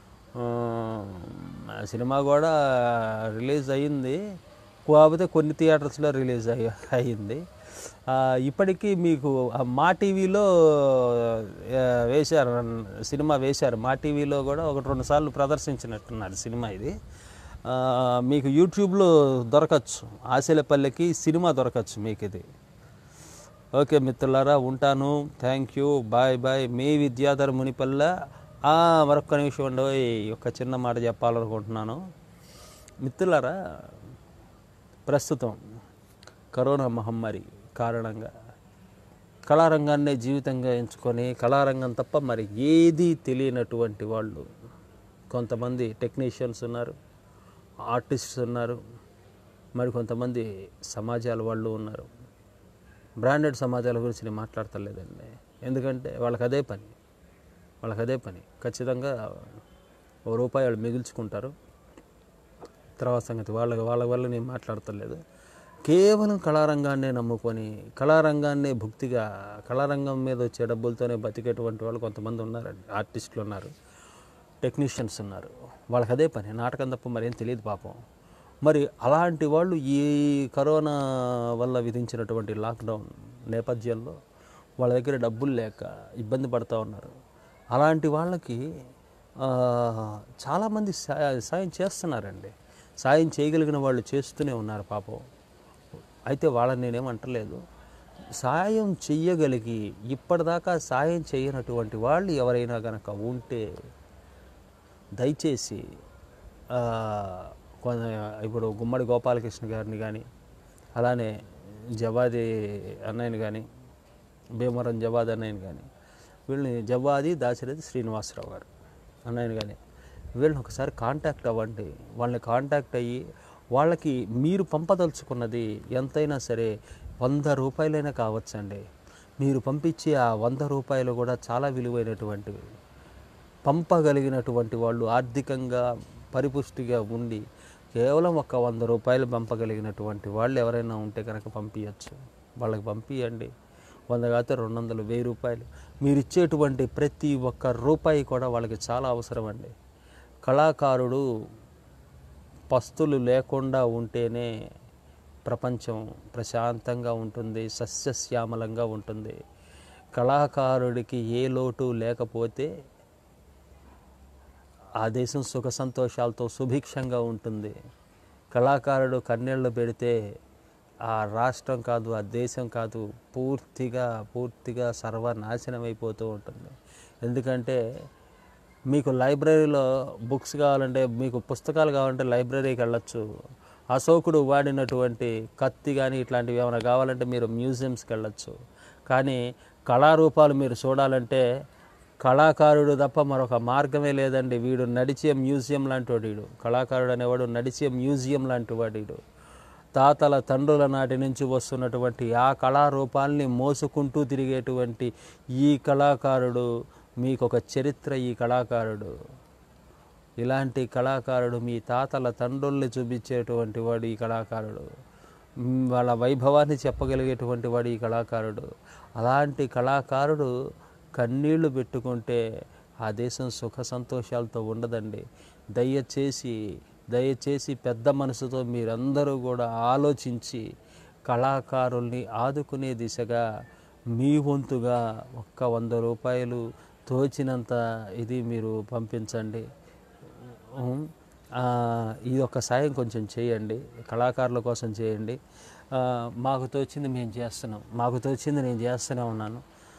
సినిమా కూడా రిలీజ్ అయ్యింది, కాకపోతే కొన్ని థియేటర్స్లో రిలీజ్ అయ్యి అయ్యింది. ఇప్పటికీ మీకు మా టీవీలో వేశారు, సినిమా వేశారు. మా టీవీలో కూడా ఒకటి రెండు సార్లు ప్రదర్శించినట్టున్నారు సినిమా. ఇది మీకు యూట్యూబ్లో దొరకచ్చు. ఆశలపల్లెకి సినిమా దొరకచ్చు మీకు ఇది. ఓకే మిత్రులారా, ఉంటాను. Thank you, bye bye. మీ విద్యాధర్ మునిపల్లె. మరొక్క నిమిషం ఉండవు, ఒక చిన్న మాట చెప్పాలనుకుంటున్నాను మిత్రులారా. ప్రస్తుతం కరోనా మహమ్మారి కారణంగా కళారంగాన్నే జీవితంగా ఎంచుకొని కళారంగం తప్ప మరి ఏదీ తెలియనటువంటి వాళ్ళు కొంతమంది టెక్నీషియన్స్ ఉన్నారు, ఆర్టిస్ట్స్ ఉన్నారు, మరి కొంతమంది సమాజాల వాళ్ళు ఉన్నారు. బ్రాండెడ్ సమాజాల గురించి నేను మాట్లాడతలేదండి, ఎందుకంటే వాళ్ళకి అదే పని వాళ్ళకి అదే పని ఖచ్చితంగా ఓ రూపాయి వాళ్ళు మిగుల్చుకుంటారు. తర్వాత సంగతి వాళ్ళ వాళ్ళ వల్ల నేను మాట్లాడతలేదు. కేవలం కళారంగాన్నే నమ్ముకొని కళారంగాన్నే భుక్తిగా కళారంగం మీద వచ్చే డబ్బులతోనే బతికేటువంటి వాళ్ళు కొంతమంది ఉన్నారండి. ఆర్టిస్టులు ఉన్నారు, టెక్నీషియన్స్ ఉన్నారు. వాళ్ళకి అదే పని, నాటకం తప్ప మరేం తెలియదు పాపం. మరి అలాంటి వాళ్ళు ఈ కరోనా వల్ల విధించినటువంటి లాక్డౌన్ నేపథ్యంలో వాళ్ళ దగ్గర డబ్బులు లేక ఇబ్బంది పడుతూ ఉన్నారు. అలాంటి వాళ్ళకి చాలామంది సాయం చేస్తున్నారండి. సాయం చేయగలిగిన వాళ్ళు చేస్తూనే ఉన్నారు పాపం. అయితే వాళ్ళని నేనేమంటలేదు. సాయం చెయ్యగలిగి ఇప్పటిదాకా సాయం చేయనటువంటి వాళ్ళు ఎవరైనా కనుక ఉంటే దయచేసి ఇప్పుడు గుమ్మడి గోపాలకృష్ణ గారిని కానీ, అలానే జవాది అన్నయ్యని కానీ, భీమవరం జవాది అన్నయ్యని కానీ, వీళ్ళని జవాది దాశరథి శ్రీనివాసరావు గారు అన్నయ్యని కానీ వీళ్ళని ఒకసారి కాంటాక్ట్ అవ్వండి. వాళ్ళని కాంటాక్ట్ అయ్యి వాళ్ళకి మీరు పంపదలుచుకున్నది ఎంతైనా సరే వంద రూపాయలైనా కావచ్చండి. మీరు పంపించే ఆ వంద రూపాయలు కూడా చాలా విలువైనటువంటివి. పంపగలిగినటువంటి వాళ్ళు ఆర్థికంగా పరిపుష్టిగా ఉండి కేవలం ఒక వంద రూపాయలు పంపగలిగినటువంటి వాళ్ళు ఎవరైనా ఉంటే కనుక పంపించచ్చు. వాళ్ళకి పంపించండి. వంద కాకపోతే రెండు వందలు, వెయ్యి రూపాయలు మీరు ఇచ్చేటువంటి ప్రతి ఒక్క రూపాయి కూడా వాళ్ళకి చాలా అవసరం అండి. కళాకారుడు పస్తులు లేకుండా ఉంటేనే ప్రపంచం ప్రశాంతంగా ఉంటుంది, సస్యశ్యామలంగా ఉంటుంది. కళాకారుడికి ఏ లోటు లేకపోతే ఆ దేశం సుఖ సంతోషాలతో సుభిక్షంగా ఉంటుంది. కళాకారుడు కన్నీళ్ళు పెడితే ఆ రాష్ట్రం కాదు, ఆ దేశం కాదు, పూర్తిగా పూర్తిగా సర్వనాశనం అయిపోతూ ఉంటుంది. ఎందుకంటే మీకు లైబ్రరీలో బుక్స్ కావాలంటే, మీకు పుస్తకాలు కావాలంటే లైబ్రరీకి వెళ్ళచ్చు. అశోకుడు వాడినటువంటి కత్తి కానీ ఇట్లాంటివి ఏమైనా కావాలంటే మీరు మ్యూజియంస్కి వెళ్ళచ్చు. కానీ కళారూపాలు మీరు చూడాలంటే కళాకారుడు తప్ప మరొక మార్గమే లేదండి. వీడు నడిచే మ్యూజియం లాంటి వాడు. వీడు కళాకారుడు అనేవాడు నడిచే మ్యూజియం లాంటి వాడు. వీడు తాతల తండ్రుల నాటి నుంచి వస్తున్నటువంటి ఆ కళారూపాల్ని మోసుకుంటూ తిరిగేటువంటి ఈ కళాకారుడు మీకు ఒక చరిత్ర. ఈ కళాకారుడు, ఇలాంటి కళాకారుడు మీ తాతల తండ్రుల్ని చూపించేటువంటి వాడు ఈ కళాకారుడు. వాళ్ళ వైభవాన్ని చెప్పగలిగేటువంటి వాడు ఈ కళాకారుడు. అలాంటి కళాకారుడు కన్నీళ్లు పెట్టుకుంటే ఆ దేశం సుఖ సంతోషాలతో ఉండదండి. దయచేసి దయచేసి పెద్ద మనసుతో మీరందరూ కూడా ఆలోచించి కళాకారుల్ని ఆదుకునే దిశగా మీ వంతుగా ఒక్క వంద రూపాయలు తోచినంత ఇది మీరు పంపించండి. ఈ యొక్క సాయం కొంచెం చేయండి, కళాకారుల కోసం చేయండి. మాకు తోచింది మేము చేస్తున్నాం, మాకు తోచింది నేను చేస్తూనే ఉన్నాను.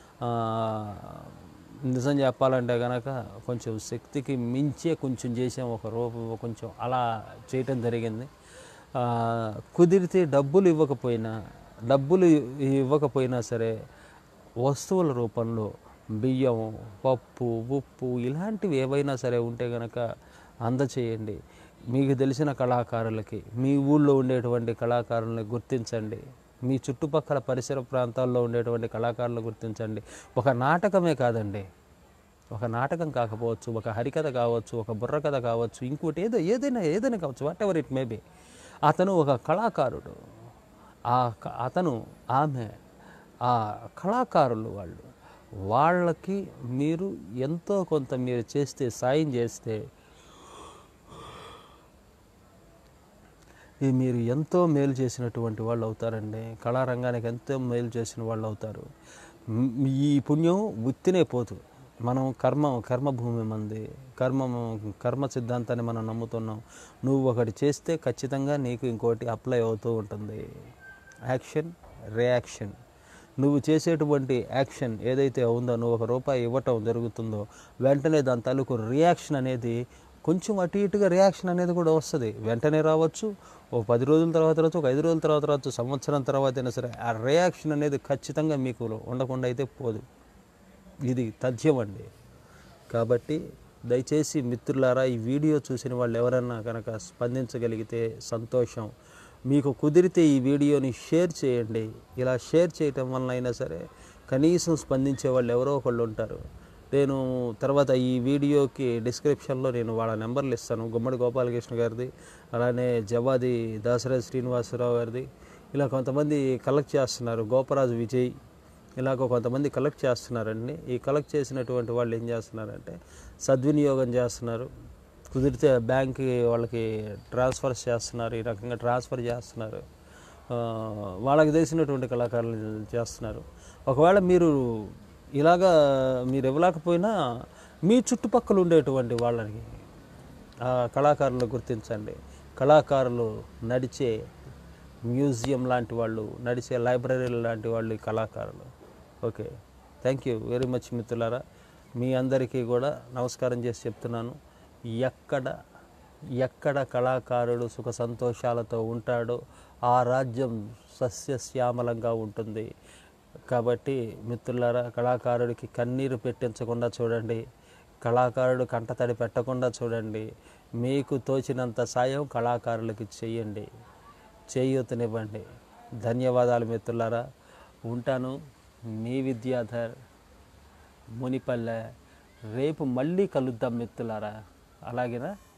నిజం చెప్పాలంటే కనుక కొంచెం శక్తికి మించే కొంచెం చేసాం, ఒక రూపం కొంచెం అలా చేయటం జరిగింది. కుదిరితే డబ్బులు ఇవ్వకపోయినా డబ్బులు ఇవ్వకపోయినా సరే వస్తువుల రూపంలో బియ్యం, పప్పు, ఉప్పు ఇలాంటివి ఏవైనా సరే ఉంటే కనుక అందచేయండి. మీకు తెలిసిన కళాకారులకి, మీ ఊళ్ళో ఉండేటువంటి కళాకారులని గుర్తించండి. మీ చుట్టుపక్కల పరిసర ప్రాంతాల్లో ఉండేటువంటి కళాకారులను గుర్తించండి. ఒక నాటకమే కాదండి, ఒక నాటకం కాకపోవచ్చు, ఒక హరికథ కావచ్చు, ఒక బుర్రకథ కావచ్చు, ఇంకోటి ఏదో ఏదైనా ఏదైనా కావచ్చు, whatever it may be. అతను ఒక కళాకారుడు. ఆ అతను ఆమె ఆ కళాకారులు వాళ్ళు వాళ్ళకి మీరు ఎంతో కొంత మీరు చేస్తే, సాయం చేస్తే మీరు ఎంతో మేలు చేసినటువంటి వాళ్ళు అవుతారండి. కళారంగానికి ఎంతో మేలు చేసిన వాళ్ళు అవుతారు. ఈ పుణ్యం ఉత్తినే పోదు. మనం కర్మ కర్మభూమి మంది, కర్మ కర్మ సిద్ధాంతాన్ని మనం నమ్ముతున్నాం. నువ్వు ఒకటి చేస్తే ఖచ్చితంగా నీకు ఇంకోటి అప్లై అవుతూ ఉంటుంది. Action reaction. నువ్వు చేసేటువంటి యాక్షన్ ఏదైతే ఉందో, నువ్వు ఒక రూపాయి ఇవ్వటం జరుగుతుందో వెంటనే దాని తాలూకు రియాక్షన్ అనేది కొంచెం అటు ఇటుగా రియాక్షన్ అనేది కూడా వస్తుంది. వెంటనే రావచ్చు, ఓ పది రోజుల తర్వాత రావచ్చు, ఒక ఐదు రోజుల తర్వాత రావచ్చు, సంవత్సరం తర్వాత అయినా సరే ఆ రియాక్షన్ అనేది ఖచ్చితంగా మీకు ఉండకుండా అయితే పోదు. ఇది తథ్యం అండి. కాబట్టి దయచేసి మిత్రులారా, ఈ వీడియో చూసిన వాళ్ళు ఎవరన్నా కనుక స్పందించగలిగితే సంతోషం. మీకు కుదిరితే ఈ వీడియోని షేర్ చేయండి. ఇలా షేర్ చేయటం వలన అయినా సరే కనీసం స్పందించే వాళ్ళు ఎవరో ఒకళ్ళు ఉంటారు. నేను తర్వాత ఈ వీడియోకి డిస్క్రిప్షన్లో నేను వాళ్ళ నెంబర్లు ఇస్తాను. గుమ్మడి గోపాలకృష్ణ గారిది, అలానే జవాది దాసరాజు శ్రీనివాసరావు గారిది, ఇలా కొంతమంది కలెక్ట్ చేస్తున్నారు. గోపరాజు విజయ్, ఇలాగ కొంతమంది కలెక్ట్ చేస్తున్నారండి. ఈ కలెక్ట్ చేసినటువంటి వాళ్ళు ఏం చేస్తున్నారంటే సద్వినియోగం చేస్తున్నారు. కుదిరితే బ్యాంక్కి వాళ్ళకి ట్రాన్స్ఫర్స్ చేస్తున్నారు. ఈ రకంగా ట్రాన్స్ఫర్ చేస్తున్నారు. వాళ్ళకి తెలిసినటువంటి కళాకారులు చేస్తున్నారు. ఒకవేళ మీరు ఇలాగా మీరు ఇవ్వలేకపోయినా మీ చుట్టుపక్కల ఉండేటువంటి వాళ్ళని కళాకారులు గుర్తించండి. కళాకారులు నడిచే మ్యూజియం లాంటి వాళ్ళు, నడిచే లైబ్రరీలు లాంటి వాళ్ళు ఈ కళాకారులు. Okay, thank you very much మిత్రులారా. మీ అందరికీ కూడా నమస్కారం చేసి చెప్తున్నాను. ఎక్కడ ఎక్కడ కళాకారుడు సుఖ సంతోషాలతో ఉంటాడో ఆ రాజ్యం సస్యశ్యామలంగా ఉంటుంది. కాబట్టి మిత్రులారా, కళాకారుడికి కన్నీరు పెట్టించకుండా చూడండి, కళాకారుడు కంటతడి పెట్టకుండా చూడండి. మీకు తోచినంత సాయం కళాకారులకి చేయండి, చేయూతనివ్వండి. ధన్యవాదాలు మిత్రులారా. ఉంటాను. మీ విద్యాధర్, మునిపల్లె. రేపు మళ్ళీ కలుద్దాం మిత్రులారా. అలాగేనా?